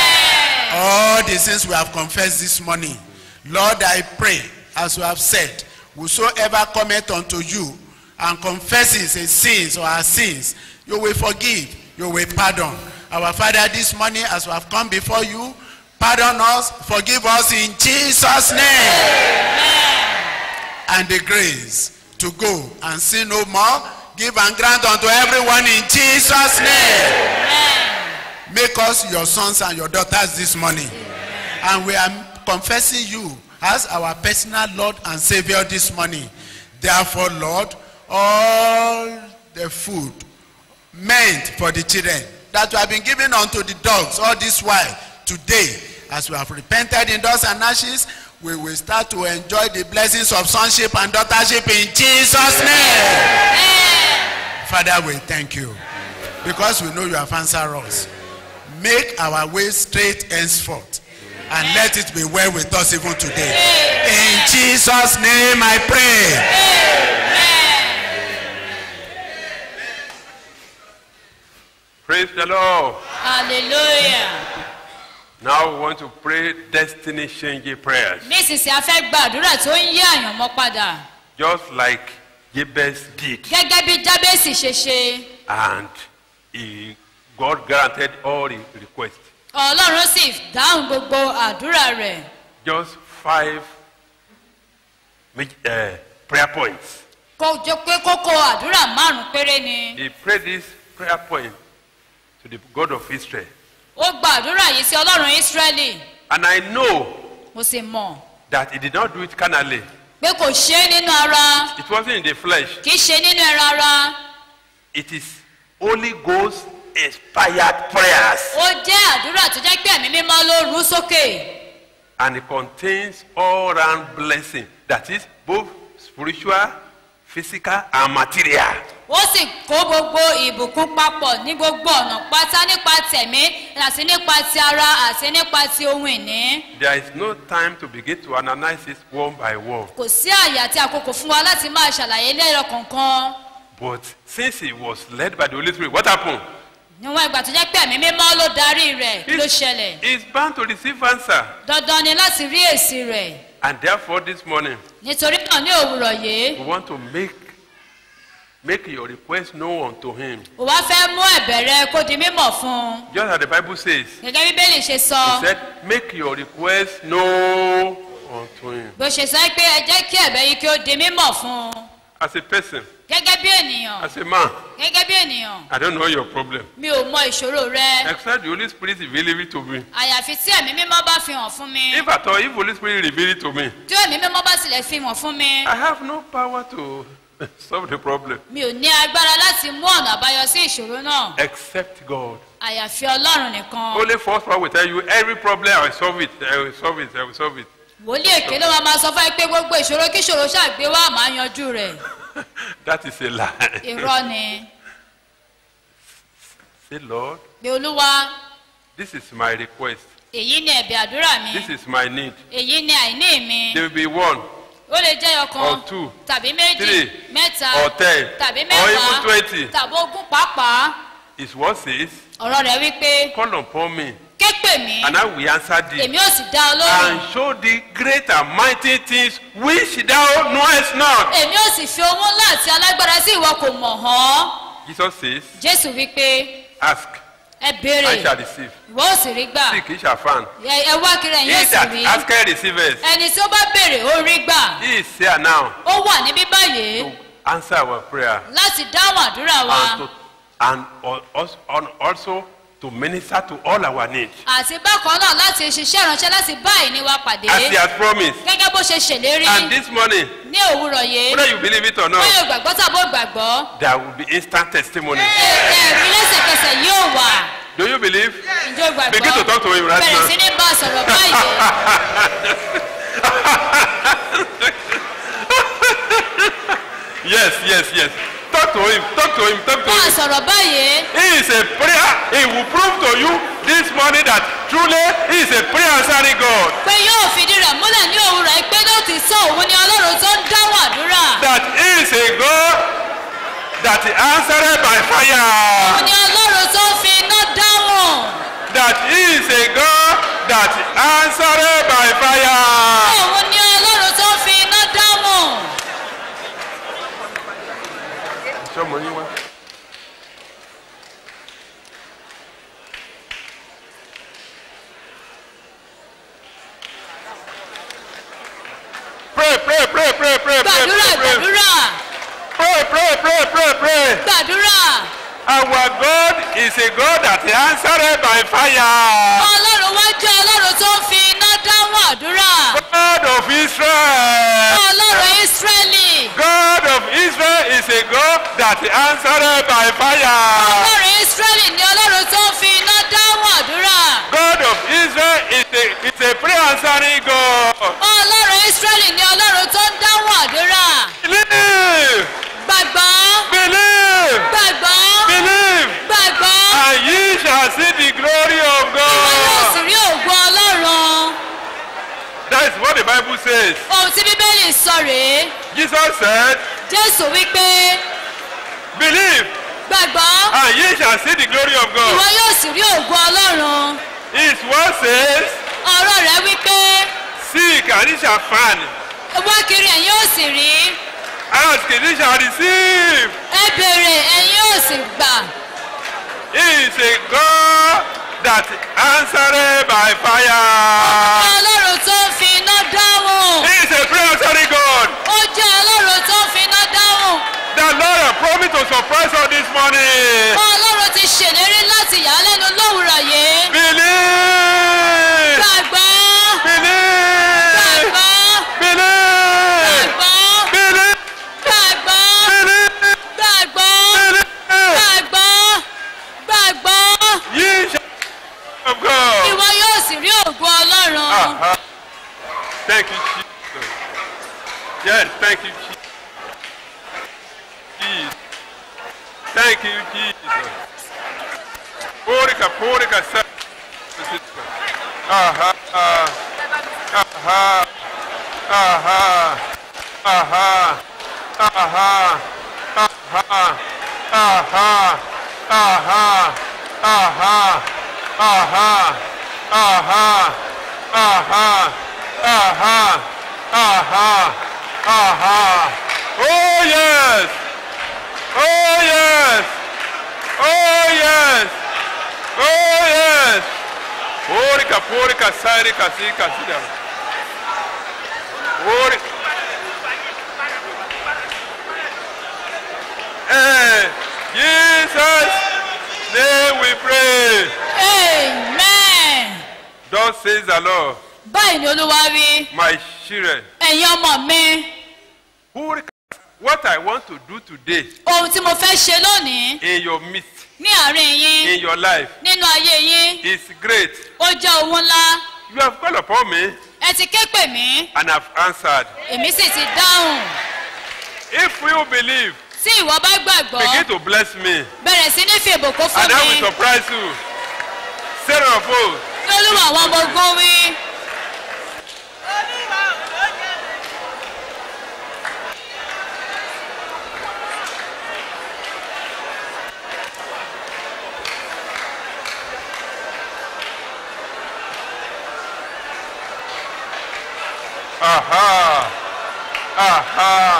S10: All the sins we have confessed this morning, Lord, I pray, as you have said, whosoever cometh unto you and confesses his sins or our sins, you will forgive, you will pardon. Our Father, this morning, as we have come before you, pardon us, forgive us in Jesus' name. And the grace to go and sin no more, give and grant unto everyone in Jesus' name. Make us your sons and your daughters this morning. And we are confessing you as our personal Lord and Savior this morning. Therefore, Lord, all the food meant for the children that have been given unto the dogs all this while, today, as we have repented in dust and ashes, we will start to enjoy the blessings of sonship and daughtership in Jesus' name. Father, we thank you because we know you have answered us. Make our way straight henceforth and let it be well with us even today. In Jesus' name I pray.
S12: Praise the Lord.
S11: Hallelujah.
S12: Now we want to pray destiny changing prayers.
S11: Nísinsìnyí a fẹ́ gbàdúrà tó ń yí àyànmọ́ padà.
S12: Just like Jabez did.
S11: Gẹ́gẹ́ bí Jábésì ṣe ṣe.
S12: And God granted all his requests.
S11: Ọlọ́run sì dáhùn gbogbo àdúrà rẹ̀.
S12: Just 5 prayer points.
S11: Kò jọ pé kókó àdúrà 5 péré ni.
S12: He prayed this prayer point to the God of Israel.
S11: Ó gba àdúrà yìí sí Ọlọ́run Ísírẹ́lì.
S12: And I know
S11: Mo sì mọ̀
S12: that he did not do it carnally.
S11: pé kò ṣe é nínú ara.
S12: It wasn't in the flesh.
S11: Kì í ṣe nínú ẹran ara.
S12: It is Holy Ghost inspired prayers.
S11: Ó jẹ́ àdúrà tó jẹ́ pé ẹ̀mí mímọ́ ló rú sókè.
S12: And it contains all round blessing. That is both spiritual, physical, and material.
S11: Ó sì kó gbogbo ìbùkún papọ̀ ní gbogbo ọ̀nà pátá nípa tẹ̀mí àti nípa ti ara àti nípa ti ohun ìní.
S12: There is no time to begin to analyze it one by one.
S11: Kò sí àyè àti àkókò fún wa láti máa ṣàlàyé lẹ́yọ kọ̀ọ̀kan.
S12: But since he was led by the Holy Spirit, what happened?
S11: Níwọ̀n ìgbà tó jẹ́ pé ẹ̀mí mímọ́ ló darí rẹ̀ kí ló ṣẹlẹ̀.
S12: He is bound to receive answer.
S11: Dandan ni láti rí èsì rẹ̀.
S12: And therefore this morning,
S11: Nítorí náà ní òwúrọ̀ yìí,
S12: we want to make your request known unto him.
S11: ó wá fẹ́ mú ẹ̀bẹ̀ rẹ kó di mímọ̀ fún un.
S12: Just as the Bible says.
S11: Gẹ́gẹ́ bí Bíbélì ṣe sọ.
S12: He said, make your request known unto him.
S11: Bó ṣe sọ pé ẹ jẹ́ kí ẹ̀bẹ̀ yìí kí ó di mímọ̀ fún un.
S12: As a person.
S11: Gẹ́gẹ́ bí ènìyàn.
S12: As a man.
S11: Gẹ́gẹ́ bí ènìyàn.
S12: I don't know your problem.
S11: Mi ò mọ ìṣòro rẹ.
S12: Except the Holy Spirit reveal it to me.
S11: Àyàfi tí ẹ̀mí mímọ́ bá fi hàn fún mi.
S12: If at all, if Holy Spirit reveal it to me.
S11: Tí ẹ̀mí mímọ́ bá tilẹ̀ fi hàn fún mi.
S12: I have no power to solve the problem.
S11: Mi ò ní agbára láti mú ọ̀nà àbáyọ sí ìṣòro náà.
S12: Except God.
S11: Àyàfi Ọlọ́run nìkan.
S12: Only first power will tell you every problem I will solve it. I will solve it. I will solve it.
S11: Wòlíì èké ló máa sọ fún ẹ pé gbogbo ìṣòro kí ìṣòro ṣàgbé wá máa yanjú rẹ̀.
S12: That is a lie.
S11: Irọ́ ni.
S12: Say, Lord.
S11: Bí Olúwa.
S12: This is my request.
S11: Èyí ni ẹ̀bẹ̀ àdúrà mi.
S12: This is my need.
S11: Èyí ni àìní mi.
S12: There will be 1.
S11: Ó lè jẹ́ ọ̀kan.
S12: Or 2.
S11: Tàbí méjì.
S12: 3.
S11: Mẹ́ta.
S12: Or 10.
S11: Tàbí
S12: Or
S11: mẹ́wàá.
S12: even 20.
S11: Tàbí ogún pàápàá.
S12: His word says.
S11: Ọ̀rọ̀ rẹ̀ wí pé.
S12: Call upon me.
S11: Ké pè mí.
S12: And I will answer thee.
S11: Èmi ó sì dá ọ lóhùn.
S12: And show thee great and mighty things which thou knowest not.
S11: Èmi ó sì fi ohun ńlá àti alágbára sí ìwọ kò mọ̀ hàn.
S12: Jesus says,
S11: jésù wípé
S12: ask,
S11: ẹ
S12: and
S11: béèrè
S12: shall receive.
S11: ìwọ ó sì rí gbà
S12: Seek, ye shall find.
S11: ẹ wá kiri ẹ̀yin
S12: He
S11: ó sì
S12: that
S11: rí
S12: asketh receiveth.
S11: ẹni tí ó bá béèrè ó rí gbà
S12: He is here now
S11: ó wà níbí báyìí
S12: to answer our prayer
S11: láti dáhùn àdúrà wa
S12: and also to minister to all our needs.
S11: àti bákan náà láti ṣiṣẹ́ ìránṣẹ́ láti bá ìní wa pàdé
S12: As he has promised.
S11: gẹ́gẹ́ bó ṣe ṣèlérí
S12: And this morning,
S11: ní òwúrọ̀ yìí
S12: whether you believe it or not,
S11: bóyá o gbàgbọ́ tàbí o gbàgbọ́
S12: there will be instant testimony.
S11: ẹ̀rí lẹ́sẹ̀kẹsẹ̀ yóò wà
S12: Do you believe?
S11: ǹjẹ́ o gbàgbọ́
S12: Begin to talk to him right
S11: bẹ̀rẹ̀ sí
S12: now.
S11: ní bá a sọ̀rọ̀ báyìí
S12: Yes. Talk to him.
S11: bá a sọ̀rọ̀ báyìí
S12: He is a prayer. He will prove to you this morning that truly he is a prayer answering God.
S11: pé yóò fìdí rẹ̀ múlẹ̀ ní òwúrọ̀ yìí pé lóòótì sọ òun ni ọlọ́run tó ń dáhùn àdúrà
S12: That he is a God that answered by fire.
S11: òun ni ọlọ́run tó ń fi iná dáhùn
S12: That he is a God that answered by fire.
S11: òun ni ọlọ́run tó ń fi iná dáhùn.
S12: Show money one. Pray.
S11: gbàdúrà.
S12: Our God is a God that answered by fire.
S11: ọlọ́run wá jẹ́ ọlọ́run tó ń fi iná dáhùn àdúrà.
S12: God of Israel.
S11: ọlọ́run Ísírẹ́lì.
S12: God of Israel is a God that answered by fire.
S11: ọlọ́run Ísírẹ́lì ni ọlọ́run tó ń fi iná dáhùn àdúrà.
S12: God of Israel is a prayer answering God.
S11: ọlọ́run Ísírẹ́lì ni ọlọ́run tó ń dáhùn àdúrà.
S12: Believe.
S11: gbàgbọ́.
S12: Believe.
S11: gbàgbọ́.
S12: Believe.
S11: gbàgbọ́.
S12: And ye shall see the glory of
S11: ìwọ yóò sì
S12: God.
S11: rí ògo ọlọ́run.
S12: That is what the Bible says.
S11: ohun tí bíbélì sọ rèé.
S12: Jesus said,
S11: jésù wípé
S12: believe,
S11: gbàgbọ́.
S12: and ye shall see the glory of
S11: ìwọ
S12: God.
S11: yóò sì rí ògo ọlọ́run.
S12: His word says,
S11: ọ̀rọ̀ rẹ̀ wípé
S12: seek and ye shall find.
S11: wá kiri ẹ̀yin yóò sì rí.
S12: Ask and ye shall receive.
S11: ẹ béèrè ẹ̀yin yóò sì gbà.
S12: He is a God that answered by fire.
S11: ọlọ́run tó ń fi iná dáhùn.
S12: He is a prayer answering God.
S11: ó jẹ́ ọlọ́run tó ń fi iná dáhùn.
S12: The Lord has promised to surprise us this morning.
S11: ọlọ́run ti ṣèlérí láti yà á lẹ́nu lówùrọ̀ yìí.
S12: Believe.
S11: gbàgbọ́.
S12: Believe.
S11: gbàgbọ́.
S12: Believe.
S11: gbàgbọ́.
S12: Believe.
S11: gbàgbọ́.
S12: Believe.
S11: gbàgbọ́.
S12: Believe.
S11: gbàgbọ́. gbàgbọ́.
S12: Ye shall of God.
S11: ìwọ yóò sì rí ògo ọlọ́run.
S12: Thank you, Jesus. Yes, thank you, Jesus. Thank you, Jesus. Porika, sir. Aha. Oh yes. Oh yes. Oh yes. Oh yes. Porika, sarika, sida. Jesus' name we pray.
S11: amen.
S12: Thus says the Lord,
S11: báyìí ni olúwa wí.
S12: my children,
S11: ẹ̀yin ọmọ mi.
S12: what I want to do today
S11: ohun tí mo fẹ́ ṣe lónìí
S12: in your midst,
S11: ní àárín yín
S12: in your life,
S11: nínú ayé yín
S12: is great.
S11: ó jẹ́ ohun ńlá.
S12: You have called upon me
S11: ẹ ti ké pè mí
S12: and have answered.
S11: èmi sì ti dáhùn.
S12: If you believe,
S11: tí ìwọ bá gbàgbọ́
S12: begin to bless me,
S11: bẹ̀rẹ̀ sí ní fi ìbùkún fún
S12: and I will
S11: mi.
S12: surprise you. Sarah of old,
S11: ní olúwa àwọn ọmọ ogun wí.
S12: aha, aha,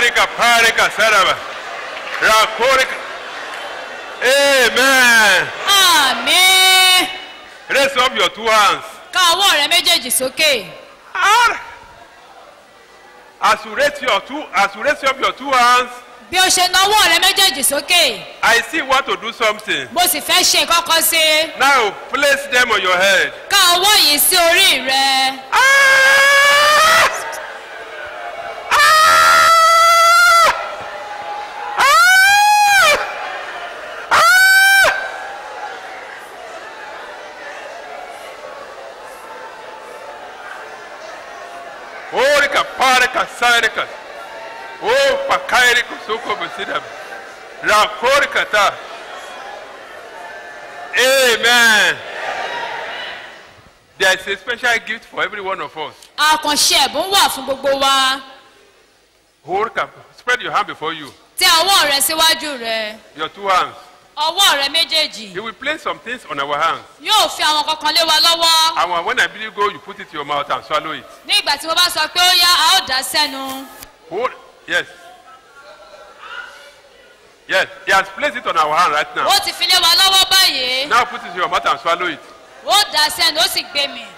S12: Parika, parika, saraba. Rakorika. Amen.
S11: àmín.
S12: Raise up your two hands.
S11: ká ọwọ́ rẹ méjèèjì sókè.
S12: As you raise up your two hands,
S11: bí o ṣe na ọwọ́ rẹ méjèèjì sókè.
S12: I see want to do something.
S11: mo sì fẹ́ ṣe kọ́kọ́ sí i.
S12: Now place them on your head.
S11: ká ọwọ́ yìí sí orí rẹ.
S12: Orika, parika, sarika. Oh, pakairi kusoko besidam. Rakorika ta. Amen. There is a special gift for every one of us.
S11: àkànṣe ẹ̀bùn wà fún gbogbo wa.
S12: Orika, spread your hand before you.
S11: tẹ ọwọ́ rẹ síwájú rẹ.
S12: Your two hands.
S11: ọwọ́ rẹ méjèèjì.
S12: You will place some things on our hands.
S11: yóò fi àwọn kankan lé wa lọ́wọ́.
S12: And when I bid you go, you put it to your mouth and swallow it.
S11: ní ìgbà tí mo bá sọ pé ó yá a ó dà sẹ́nu.
S12: Hold. Yes. Yes. He has placed it on our hand right now.
S11: ó ti fi lé wa lọ́wọ́ báyìí.
S12: Now put it to your mouth and swallow it.
S11: ó dà sẹ́nu ó sì gbé mi.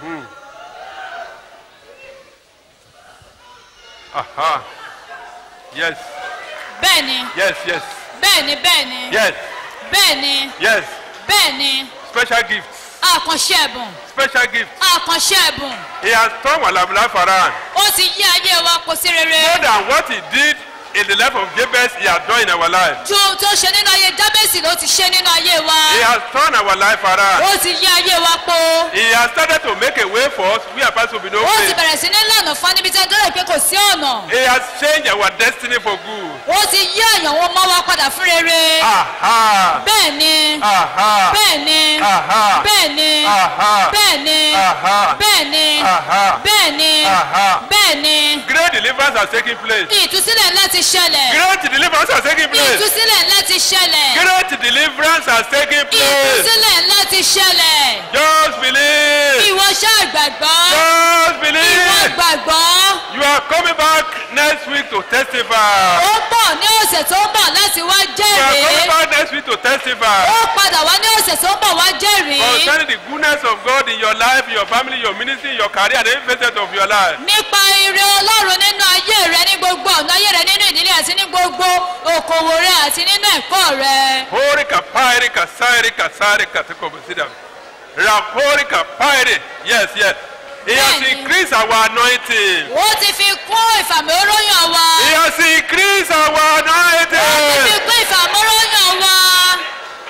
S12: Aha. Yes.
S11: bẹ́ẹ̀ni.
S12: Yes. Yes.
S11: bẹ́ẹ̀ni bẹ́ẹ̀ni.
S12: Yes.
S11: bẹ́ẹ̀ni.
S12: Yes.
S11: bẹ́ẹ̀ni.
S12: Special gifts.
S11: àkànṣe ẹ̀bùn.
S12: Special gifts.
S11: àkànṣe ẹ̀bùn.
S12: He has turned our life around.
S11: ó ti yí ayé wa kó sí rere.
S12: More than what he did in the life of Jabez, he has done in our life.
S11: ju tó ṣe nínú ayé jábèsì ló ti ṣe nínú ayé wa.
S12: He has turned our life around.
S11: ó ti yí ayé wa po.
S12: He has started to make a way for us. We are supposed to be no
S11: ó ti
S12: way.
S11: bẹ̀rẹ̀ sí ní lànà fún níbi tí a dọ́rọ̀ pé kò sí ọ̀nà.
S12: He has changed our destiny for good.
S11: ó ti yí àyànwó mọ́ wa padà fún rere.
S12: Aha.
S11: bẹ́ẹ̀ ni.
S12: Aha.
S11: bẹ́ẹ̀ ni.
S12: Aha.
S11: bẹ́ẹ̀ ni.
S12: Aha.
S11: bẹ́ẹ̀ ni.
S12: Aha.
S11: bẹ́ẹ̀ ni.
S12: Aha.
S11: bẹ́ẹ̀ ni.
S12: Aha.
S11: bẹ́ẹ̀ ni.
S12: Great deliverance has taken place.
S11: ìtúsílẹ̀ ńlá ti ṣẹlẹ̀.
S12: Great deliverance has taken place.
S11: ìtúsílẹ̀ ńlá ti ṣẹlẹ̀.
S12: Great deliverance has taken place.
S11: ìtúsílẹ̀ ńlá ti ṣẹlẹ̀.
S12: Just believe.
S11: ìwọ ṣáà gbàgbọ́.
S12: Just
S11: ìwọ
S12: believe.
S11: gbàgbọ́.
S12: You are coming back next week to testify.
S11: ó bọ̀ ní ọ̀sẹ̀ tó ń bọ̀ láti wá
S12: You are coming
S11: jẹ́rìí.
S12: back next week to testify.
S11: ó padà wá ní ọ̀sẹ̀ tó ń bọ̀ wá jẹ́rìí.
S12: Concerning the goodness of God in your life, in your family, your ministry, in your career, and every facet of your life.
S11: nípa ire ọlọ́run nínú ayé rẹ ní gbogbo ọ̀nà ayé rẹ nínú ìdílé àti ní gbogbo okòwò rẹ àti nínú ẹ̀kọ́ rẹ.
S12: Horika, pairika, sairika, sarika, tekobusidam. Raporika, pairi. Yes, yes. He has
S11: Bẹ́ẹ̀ni.
S12: increased our anointing.
S11: ó ti fi kún ìfàmì oróyàn wa.
S12: He has increased our
S11: ó ti fi
S12: anointing.
S11: kún ìfàmì oróyàn wa.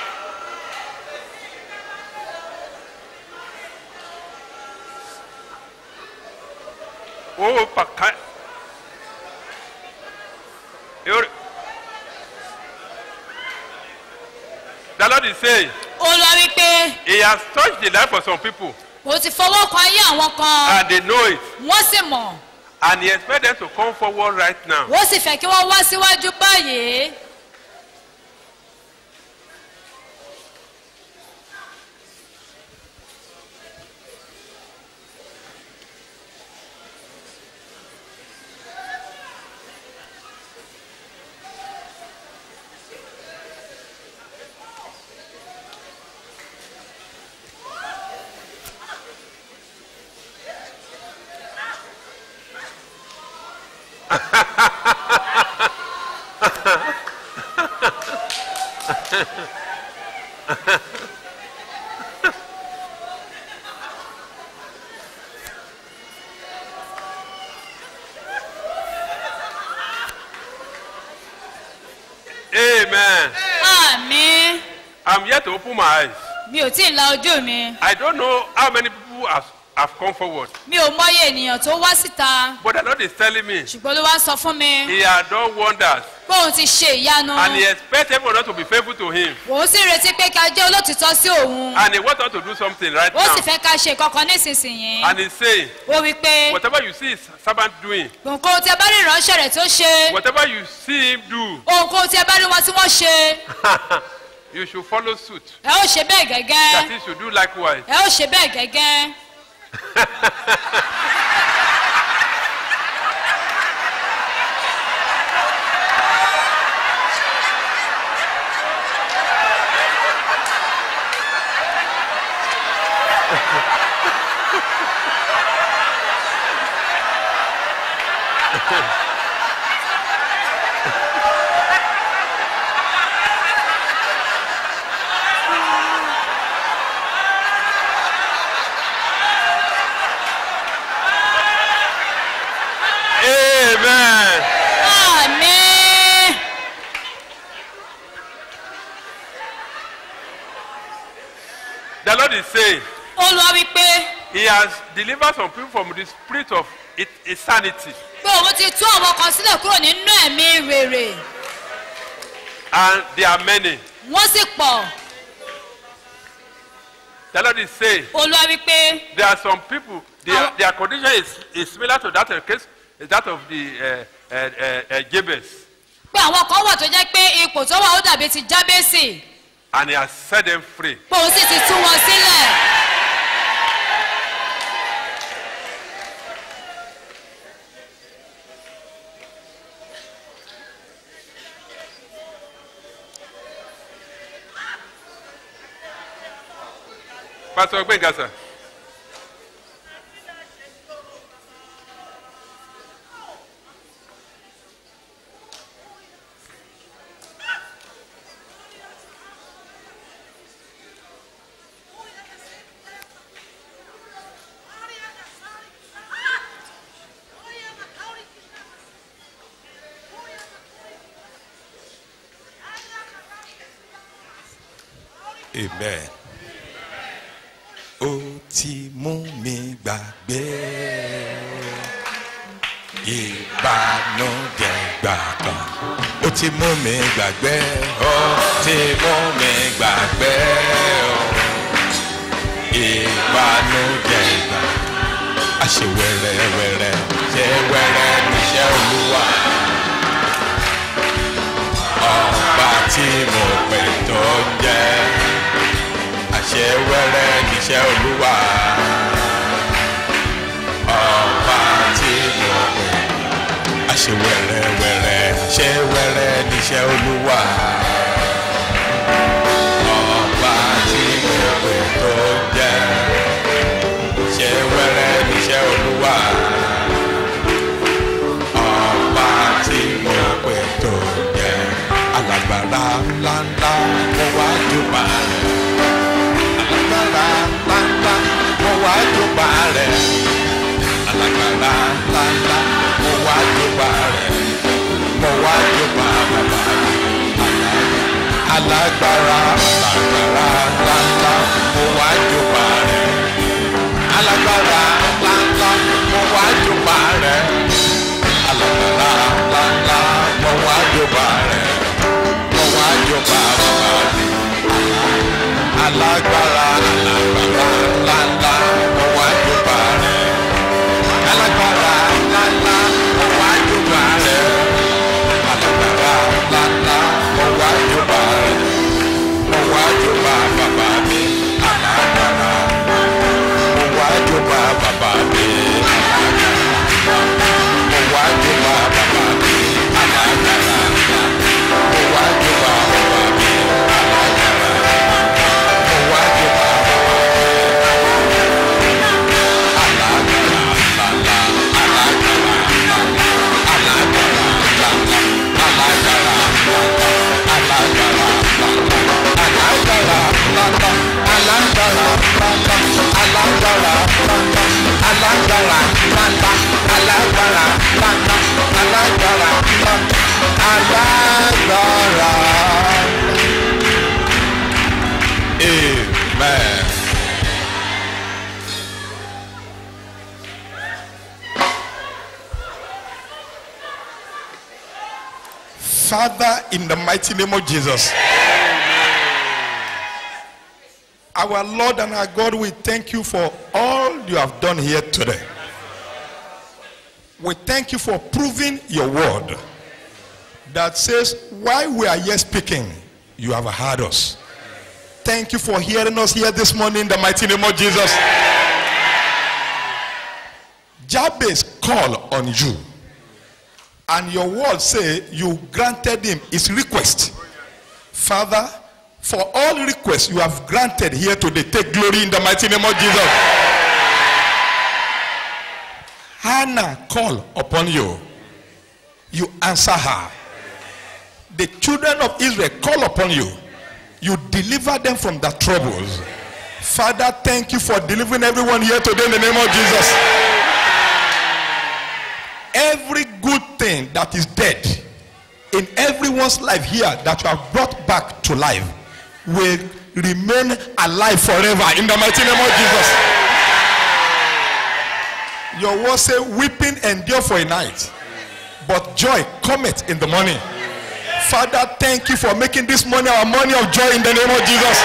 S12: Oh, Pakai. The Lord is saying,
S11: olúwa wípé
S12: He has touched the life of some people,
S11: ó ti fọwọ́ kan ayé àwọn kan.
S12: and they know it.
S11: wọ́n sì mọ̀.
S12: And He expects them to come forward right now.
S11: ó sì fẹ́ kí wọ́n wá síwájú báyìí.
S12: Amen.
S11: àmín.
S12: I'm here to open my eyes.
S11: mi ò tí ì la ojú mi.
S12: I don't know how many people have come forward,
S11: mi ò mọyé ènìyàn tó wá síta.
S12: but the Lord is telling me
S11: ṣùgbọ́n ló wá ń sọ fún mi.
S12: He has done wonders,
S11: pé òun ti ṣe ìyanu.
S12: and He expects everyone to be faithful to Him,
S11: òun sì retí pé ká jẹ́ olótìtọ́ sí òun.
S12: and He wants us to do something right
S11: ó sì
S12: now.
S11: fẹ́ ká ṣe kankan nísinsìnyí.
S12: And He's saying,
S11: ó wí pé
S12: whatever you see His servant doing,
S11: nǹkan tí ẹ bá rí ìránṣẹ́ rẹ̀ tó ṣe.
S12: whatever you see Him do,
S11: ohunkóhun tí ẹ bá rí wọn tí wọ́n ṣe.
S12: you should follow suit.
S11: ẹ ó ṣe bẹ́ẹ̀
S12: That
S11: gẹ́gẹ́.
S12: He should do likewise.
S11: ẹ ó ṣe bẹ́ẹ̀ gẹ́gẹ́.
S12: The Lord is saying,
S11: olúwa wípé
S12: He has delivered some people from the spirit of insanity.
S11: pé òun ti tú àwọn kan sílẹ̀ kúrò nínú ẹ̀mí rere
S12: And there are many.
S11: wọ́n sì pọ̀.
S12: The Lord is saying,
S11: olúwa wípé
S12: there are some people, their condition is similar to that case, that of the Jabez.
S11: pé àwọn kan wà tó jẹ́ pé ipò tó wà ó dàbí ti jábẹ́sì
S12: And He has set them free.
S11: pé òun sì ti tú wọn sílẹ̀.
S12: Pastor Gbenga, sir.
S13: Amen. Ó ti mú mi gbàgbé ìbànújẹ́ gbà kan. Ó ti mú mi gbàgbé, ó ti mú mi gbàgbé ìbànújẹ́ gbà. A ṣe wẹ́rẹ́wẹ́rẹ́, ṣe wẹ́rẹ́ níṣẹ́ Olúwa. Ọba tí mo pè tó jẹ́. Àṣẹ wẹ́rẹ́ níṣẹ́ Olúwa. Ọba tí mo pè. Àṣẹ wẹ́rẹ́wẹ́rẹ́, àṣẹ wẹ́rẹ́ níṣẹ́ Olúwa. Ọba tí mo pè tó jẹ́. Àṣẹ wẹ́rẹ́ níṣẹ́ Olúwa. Ọba tí mo pè tó jẹ́. Alágbára ńláńlá mo wá jùbà rẹ̀. Mo wá jọba rẹ̀, alágbára ńláńlá. Mo wá jọba rẹ̀, mo wá jọba bàbá mi. Alágbára ńláńlá. Mo wá jọba rẹ̀, alágbára ńláńlá. Mo wá jọba rẹ̀, alágbára ńláńlá. Mo wá jọba rẹ̀, mo wá jọba bàbá mi. Alágbára ńláńlá, mo wá jọba rẹ̀. Alágbára ńláńlá, mo wá jọba rẹ̀. Alágbára ńláńlá, mo wá jọba rẹ̀. Mo wá jọba bàbá mi. Alágbára, mo wá jọba bàbá mi. Mo wá jọba bàbá mi. Alágbára, mo wá jọba bàbá mi. Amen. Father, in the mighty name of Jesus, our Lord and our God, we thank you for all you have done here today. We thank you for proving your word that says, while we are yet speaking, you have heard us. Thank you for hearing us here this morning in the mighty name of Jesus. Jabez called on you, and your word say you granted him his request. Father, for all requests you have granted here today, take glory in the mighty name of Jesus. Hannah called upon you. You answer her. The children of Israel call upon you. You deliver them from their troubles. Father, thank you for delivering everyone here today in the name of Jesus. Every good thing that is dead in everyone's life here that you have brought back to life,
S14: will remain alive forever in the mighty name of Jesus. Your word say weeping endure for a night, but joy cometh in the morning. Father, thank you for making this morning our morning of joy in the name of Jesus.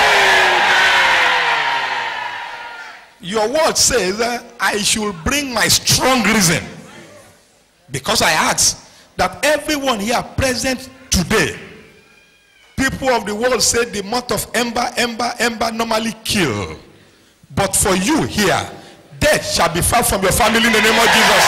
S14: Your word says I should bring my strong reason, because I ask that everyone here present today, people of the world say the month of Ember normally kill, but for you here, death shall be far from your family in the name of Jesus.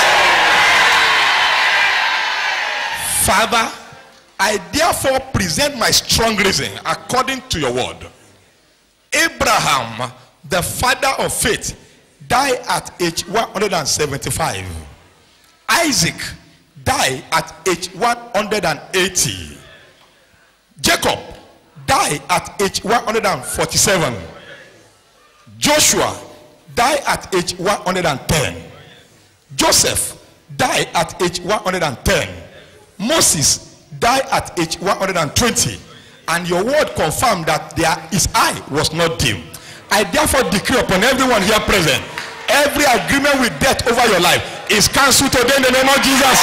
S14: Father, I therefore present my strong reason according to your word. Abraham, the father of faith, died at age 175. Isaac died at age 180. Jacob died at age 147. Joshua died at age 110. Joseph died at age 110. Moses died at age 120. And your word confirmed that his eye was not dim. I therefore decree upon everyone here present, every agreement with death over your life is cancelled today in the name of Jesus.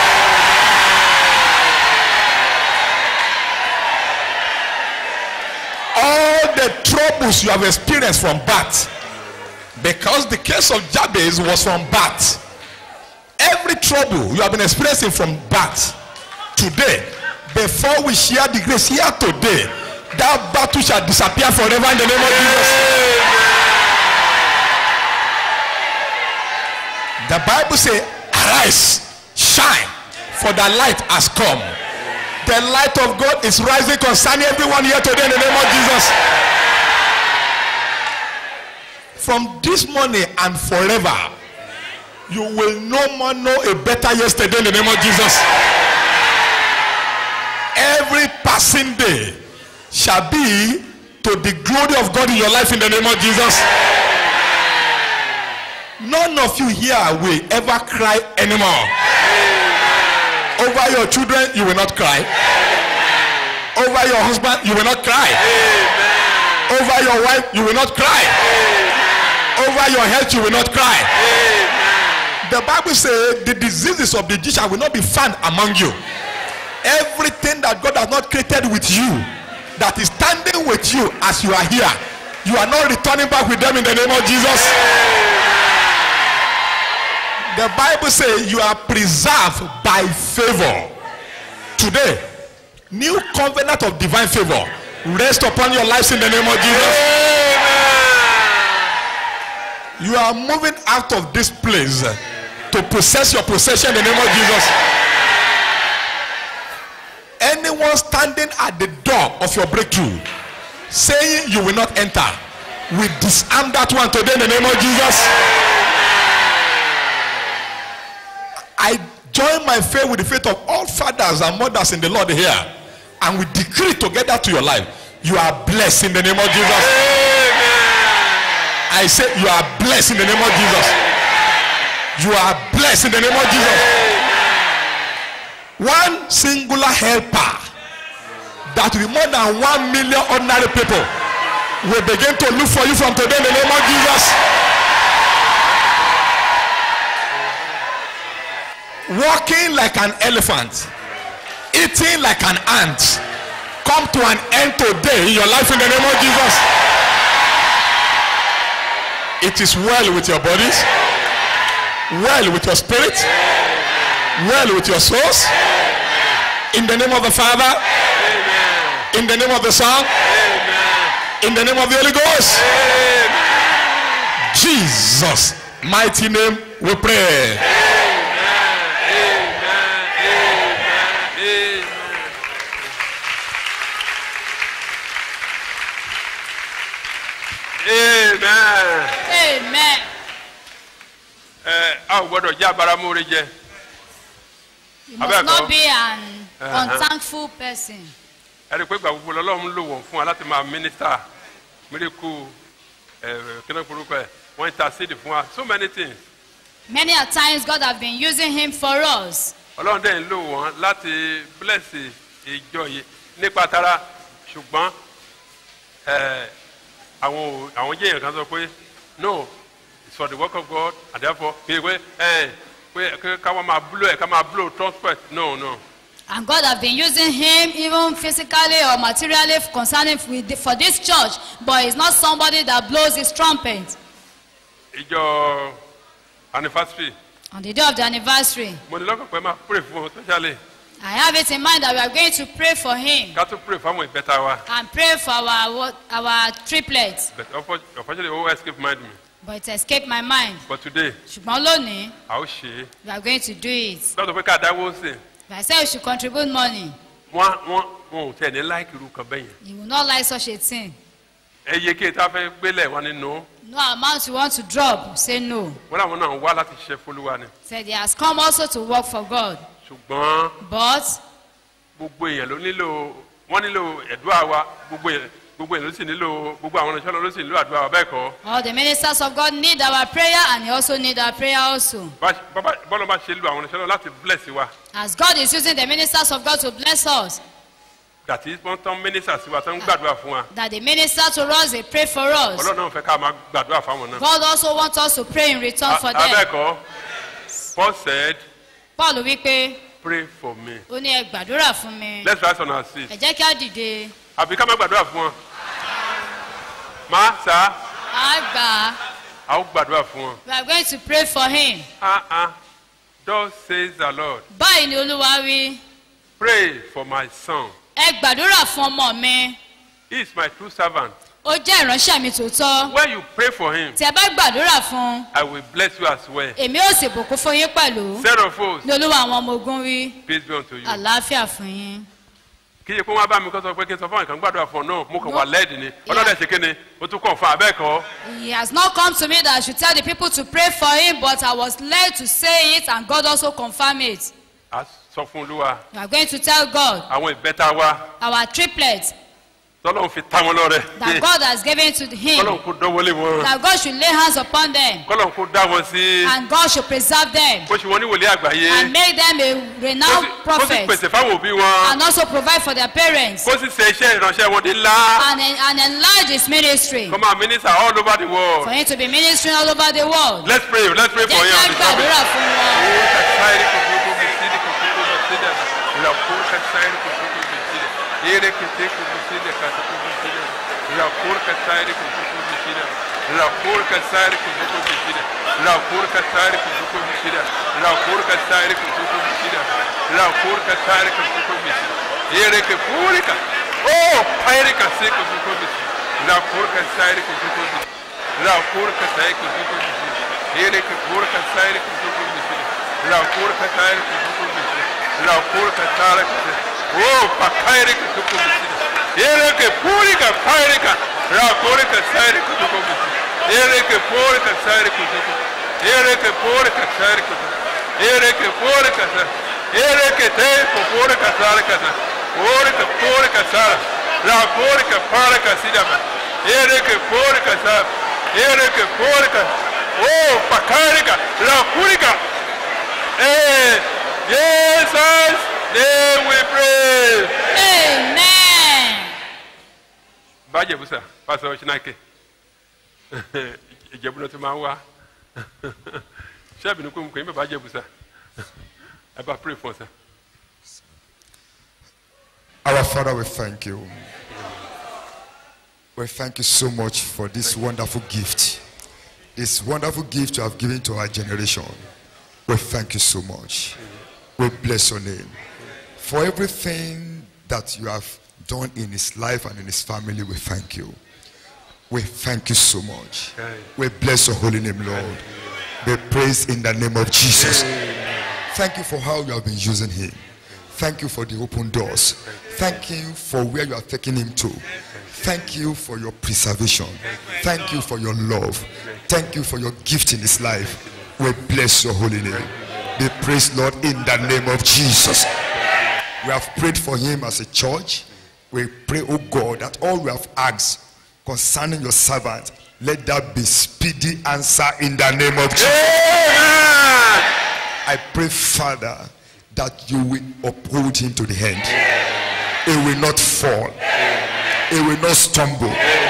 S14: All the troubles you have experienced from birth, because the case of Jabez was from birth, every trouble you have been experiencing from birth, today, before we share the grace here today, that battle shall disappear forever in the name of Jesus. The Bible says, arise, shine, for the light has come. The light of God is rising concerning everyone here today in the name of Jesus. From this morning and forever, you will no more know a better yesterday in the name of Jesus. Every passing day shall be to the glory of God in your life in the name of Jesus. None of you here will ever cry anymore. Over your children, you will not cry. Over your husband, you will not cry. Over your wife, you will not cry. Over your health, you will not cry. The Bible says the diseases of the Egyptian will not be found among you. Everything that God has not created with you, that is standing with you as you are here, you are not returning back with them in the name of Jesus. The Bible says you are preserved by favor. Today, new covenant of divine favor rest upon your lives in the name of Jesus. You are moving out of this place to possess your possession in the name of Jesus. Anyone standing at the door of your breakthrough saying you will not enter, we disarm that one today in the name of Jesus. I join my faith with the faith of all fathers and mothers in the Lord here, and we decree together to your life, you are blessed in the name of Jesus. I say you are blessed in the name of Jesus. You are blessed in the name of Jesus. One singular helper that will be more than 1 million ordinary people will begin to look for you from today in the name of Jesus. Walking like an elephant, eating like an ant, come to an end today in your life in the name of Jesus. It is well with your bodies, well with your spirit, well with your souls. In the name of the Father, in the name of the Son, in the name of the Holy Ghost. Jesus' mighty name we pray.
S12: Amen.
S11: Amen. You must not be an unthankful person.
S12: So many things.
S11: Many a times God have been using him for us.
S12: àwọn jẹ́yàn kan sọ pé no it's for the work of God and therefore pé káwọn máa blow ká máa blow trumpet no.
S11: And God have been using him even physically or materially concerning for this church, but he's not somebody that blows his trumpet.
S12: Ìjọ anniversary.
S11: On the day of the anniversary.
S12: Mo ní lọ́kàn pé máa pray fún wọn especially.
S11: I have it in mind that we are going to pray for him.
S12: Ká tó pray fún àwọn ìbẹ́ta wa.
S11: And pray for our triplets.
S12: But unfortunately, it will escape mind me.
S11: But it escaped my mind.
S12: But today.
S11: Ṣùgbọ́n lónìí.
S12: A ó ṣe.
S11: We are going to do it.
S12: Lọ́dọ̀ pé ká dáwó sí.
S11: But I said we should contribute money.
S12: Wọ́n ò tẹ̀ ní láìkì irú kan bẹ́yẹn.
S11: You will not like such a thing.
S12: Ẹyẹ kí ta fẹ́ gbélé wọn ní no.
S11: No amount you want to drop, say no.
S12: Wọ́n làwọn náà wá láti ṣe fólúwa ni.
S11: Said he has come also to work for God.
S12: Ṣùgbọ́n.
S11: But.
S12: Gbogbo èèyàn ló nílò wọ́n nílò ẹ̀dúrà wa gbogbo èèyàn ló sì nílò gbogbo àwọn ọ̀nà ló sì nílò àdúrà wa bẹ́ẹ̀ kọ́.
S11: All the ministers of God need our prayer and he also need our prayer also.
S12: Bọ́lá bá ṣe lo àwọn ọ̀nà láti bless wa.
S11: As God is using the ministers of God to bless us.
S12: That is wọ́n tán ministers wa tán gbàdúrà fún wa.
S11: That the minister to us they pray for us.
S12: Ọlọ́run náà fẹ́ ká máa gbàdúrà fáwọn náà.
S11: God also wants us to pray in return for them.
S12: Abẹ́ẹ̀kọ́ Paul said.
S11: Paul wí pé.
S12: Pray for me.
S11: Ó ní ẹ gbàdúrà fún mi.
S12: Let's rise on our seats.
S11: Ẹ jẹ́ kí á dìde.
S12: Àbí ká má gbàdúrà fún wọn. Má sá.
S11: Á gbà.
S12: A ó gbàdúrà fún wọn.
S11: We are going to pray for him.
S12: Thus says the Lord.
S11: Báyìí ni Olúwa wí.
S12: Pray for my son.
S11: Ẹ gbàdúrà fún ọmọ mi.
S12: He is my true servant.
S11: Ó jẹ́ ìránṣẹ́ mi tòótọ́.
S12: When you pray for him.
S11: Tí ẹ bá gbàdúrà fún.
S12: I will bless you as well.
S11: Èmi ó sì bùkún fún yín pẹ̀lú.
S12: Set of foes.
S11: Ní Olúwa àwọn ọmọ ogun wí.
S12: Peace be unto you.
S11: Àlàáfíà fún yín.
S12: Kí iye pé wọ́n bá mi kọ́ sọ pé kí n sọ fún àìkàn gbàdúrà fún ọ náà mo kàn wá lẹ́ẹ̀dì ni ọlọ́dẹ ṣe kéne o tún kàn fún abẹ́ẹ̀kọ́.
S11: He has not come to me that I should tell the people to pray for him, but I was led to say it and God also confirmed it.
S12: A sọ fún Olúwa.
S11: We are going to tell God.
S12: Àwọn ìbẹ́ta wa.
S11: Our triplets.
S12: Tọ́lọ́run fi ta wọn lọ́rẹ.
S11: That God has given to him.
S12: Kọ́lọ́run kó dánwọlé wọn.
S11: That God should lay hands upon them.
S12: Kọ́lọ́run kó dá wọn sí.
S11: And God should preserve them.
S12: Kó ṣe wọn ní wòlíì àgbáyé.
S11: And make them a renowned prophet.
S12: Kó sì pèsè fáwọn òbí wọn.
S11: And also provide for their parents.
S12: Kó sì ṣe iṣẹ́ ìránṣẹ́ wọn di ńlá.
S11: And enlarge his ministry.
S12: Kó máa minister all over the world.
S11: For him to be ministering all over the world.
S12: Let's pray for him.
S11: Jẹ́ ká gbàdúrà fún
S12: La porca sai con tutto vicino. La porca sai con tutto vicino. La porca sai con tutto vicino. La porca sai con tutto vicino. La porca sai con tutto vicino. Ere che purica. Oh, parica sei con tutto vicino. La porca sai con tutto vicino. La porca sai con tutto vicino. Ere che porca sai con tutto vicino. La porca sai con tutto vicino. La porca sai con tutto. Oh, pacare con tutto vicino. Ere che purica, parica, la purica sai con tutto questo. Ere che purica sai con tutto. Ere che purica sai con tutto. Ere che purica sai. Ere che tempo purica sai con tutto. Purica sai. La purica parica si da. Ere che purica sai. Ere che purica. Oh, pacarica, la purica. Jesus, name we pray.
S11: Amen.
S12: Bájẹ̀ busa pásọ̀ ṣínáìkè ìjẹ̀bú náà ti máa ń wá ṣẹ́ẹ̀bì ní kò ń bẹ̀ bájẹ̀ busa ẹ bá pray for us.
S14: Our Father, we thank you. We thank you so much for this wonderful gift. This wonderful gift you have given to our generation. We thank you so much. We bless your name. For everything that you have done in his life and in his family, we thank you. We thank you so much. We bless your holy name, Lord. Be praised in the name of Jesus. Thank you for how you have been using him. Thank you for the open doors. Thank you for where you are taking him to. Thank you for your preservation. Thank you for your love. Thank you for your gift in his life. We bless your holy name. Be praised, Lord, in the name of Jesus. We have prayed for him as a church. We pray, oh God, that all we have asked concerning your servant, let that be speedy answer in the name of Jesus. I pray, Father, that you will uphold him to the end. He will not fall. He will not stumble.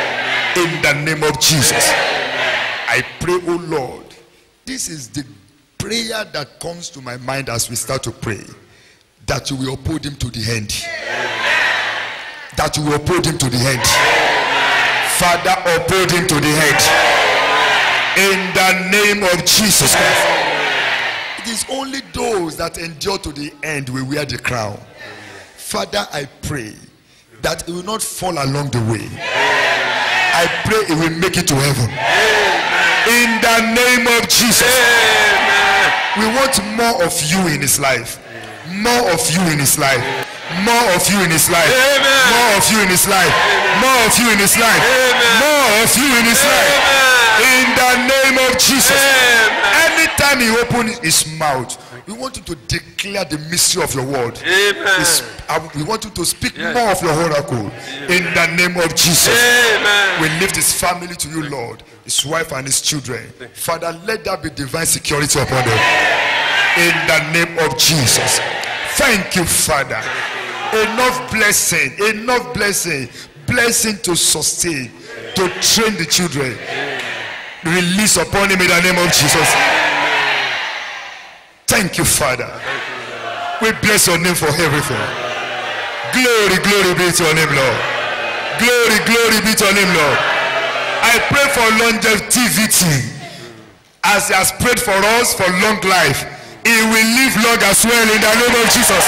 S14: In the name of Jesus. I pray, oh Lord, this is the prayer that comes to my mind as we start to pray, that you will uphold him to the end. That you will uphold him to the end. Father, uphold him to the end. In the name of Jesus Christ. It is only those that endure to the end will wear the crown. Father, I pray that it will not fall along the way. I pray it will make it to heaven. In the name of Jesus. We want more of you in his life. More of you in his life. More of you in his life. More of you in his life. More of you in his life. More of you in his life. In the name of Jesus. Anytime he opens his mouth, we want you to declare the mystery of your word. We want you to speak more of your oracle. In the name of Jesus. We lift his family to you, Lord. His wife and his children. Father, let there be divine security upon them. In the name of Jesus. Thank you, Father. Enough blessing. Enough blessing. Blessing to sustain. To train the children. Release upon him in the name of Jesus. Thank you, Father. We bless your name for everything. Glory, glory be to your name, Lord. Glory, glory be to your name, Lord. I pray for longevity. As he has prayed for us for long life, he will live long as well in the name of Jesus.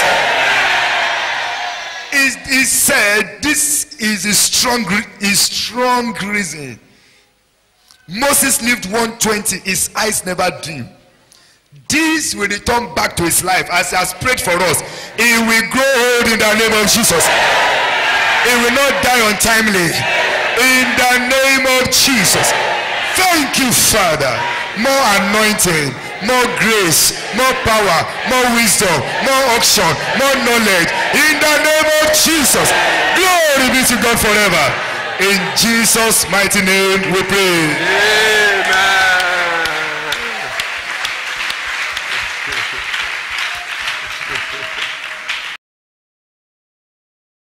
S14: He said, this is a strong reason. Moses lived 120, his eyes never dim. This will return back to his life as he has prayed for us. He will grow old in the name of Jesus. He will not die untimely. In the name of Jesus. Thank you, Father. More anointing, more grace, more power, more wisdom, more auction, more knowledge. In the name of Jesus. Glory be to God forever. In Jesus' mighty name we pray.
S12: Amen.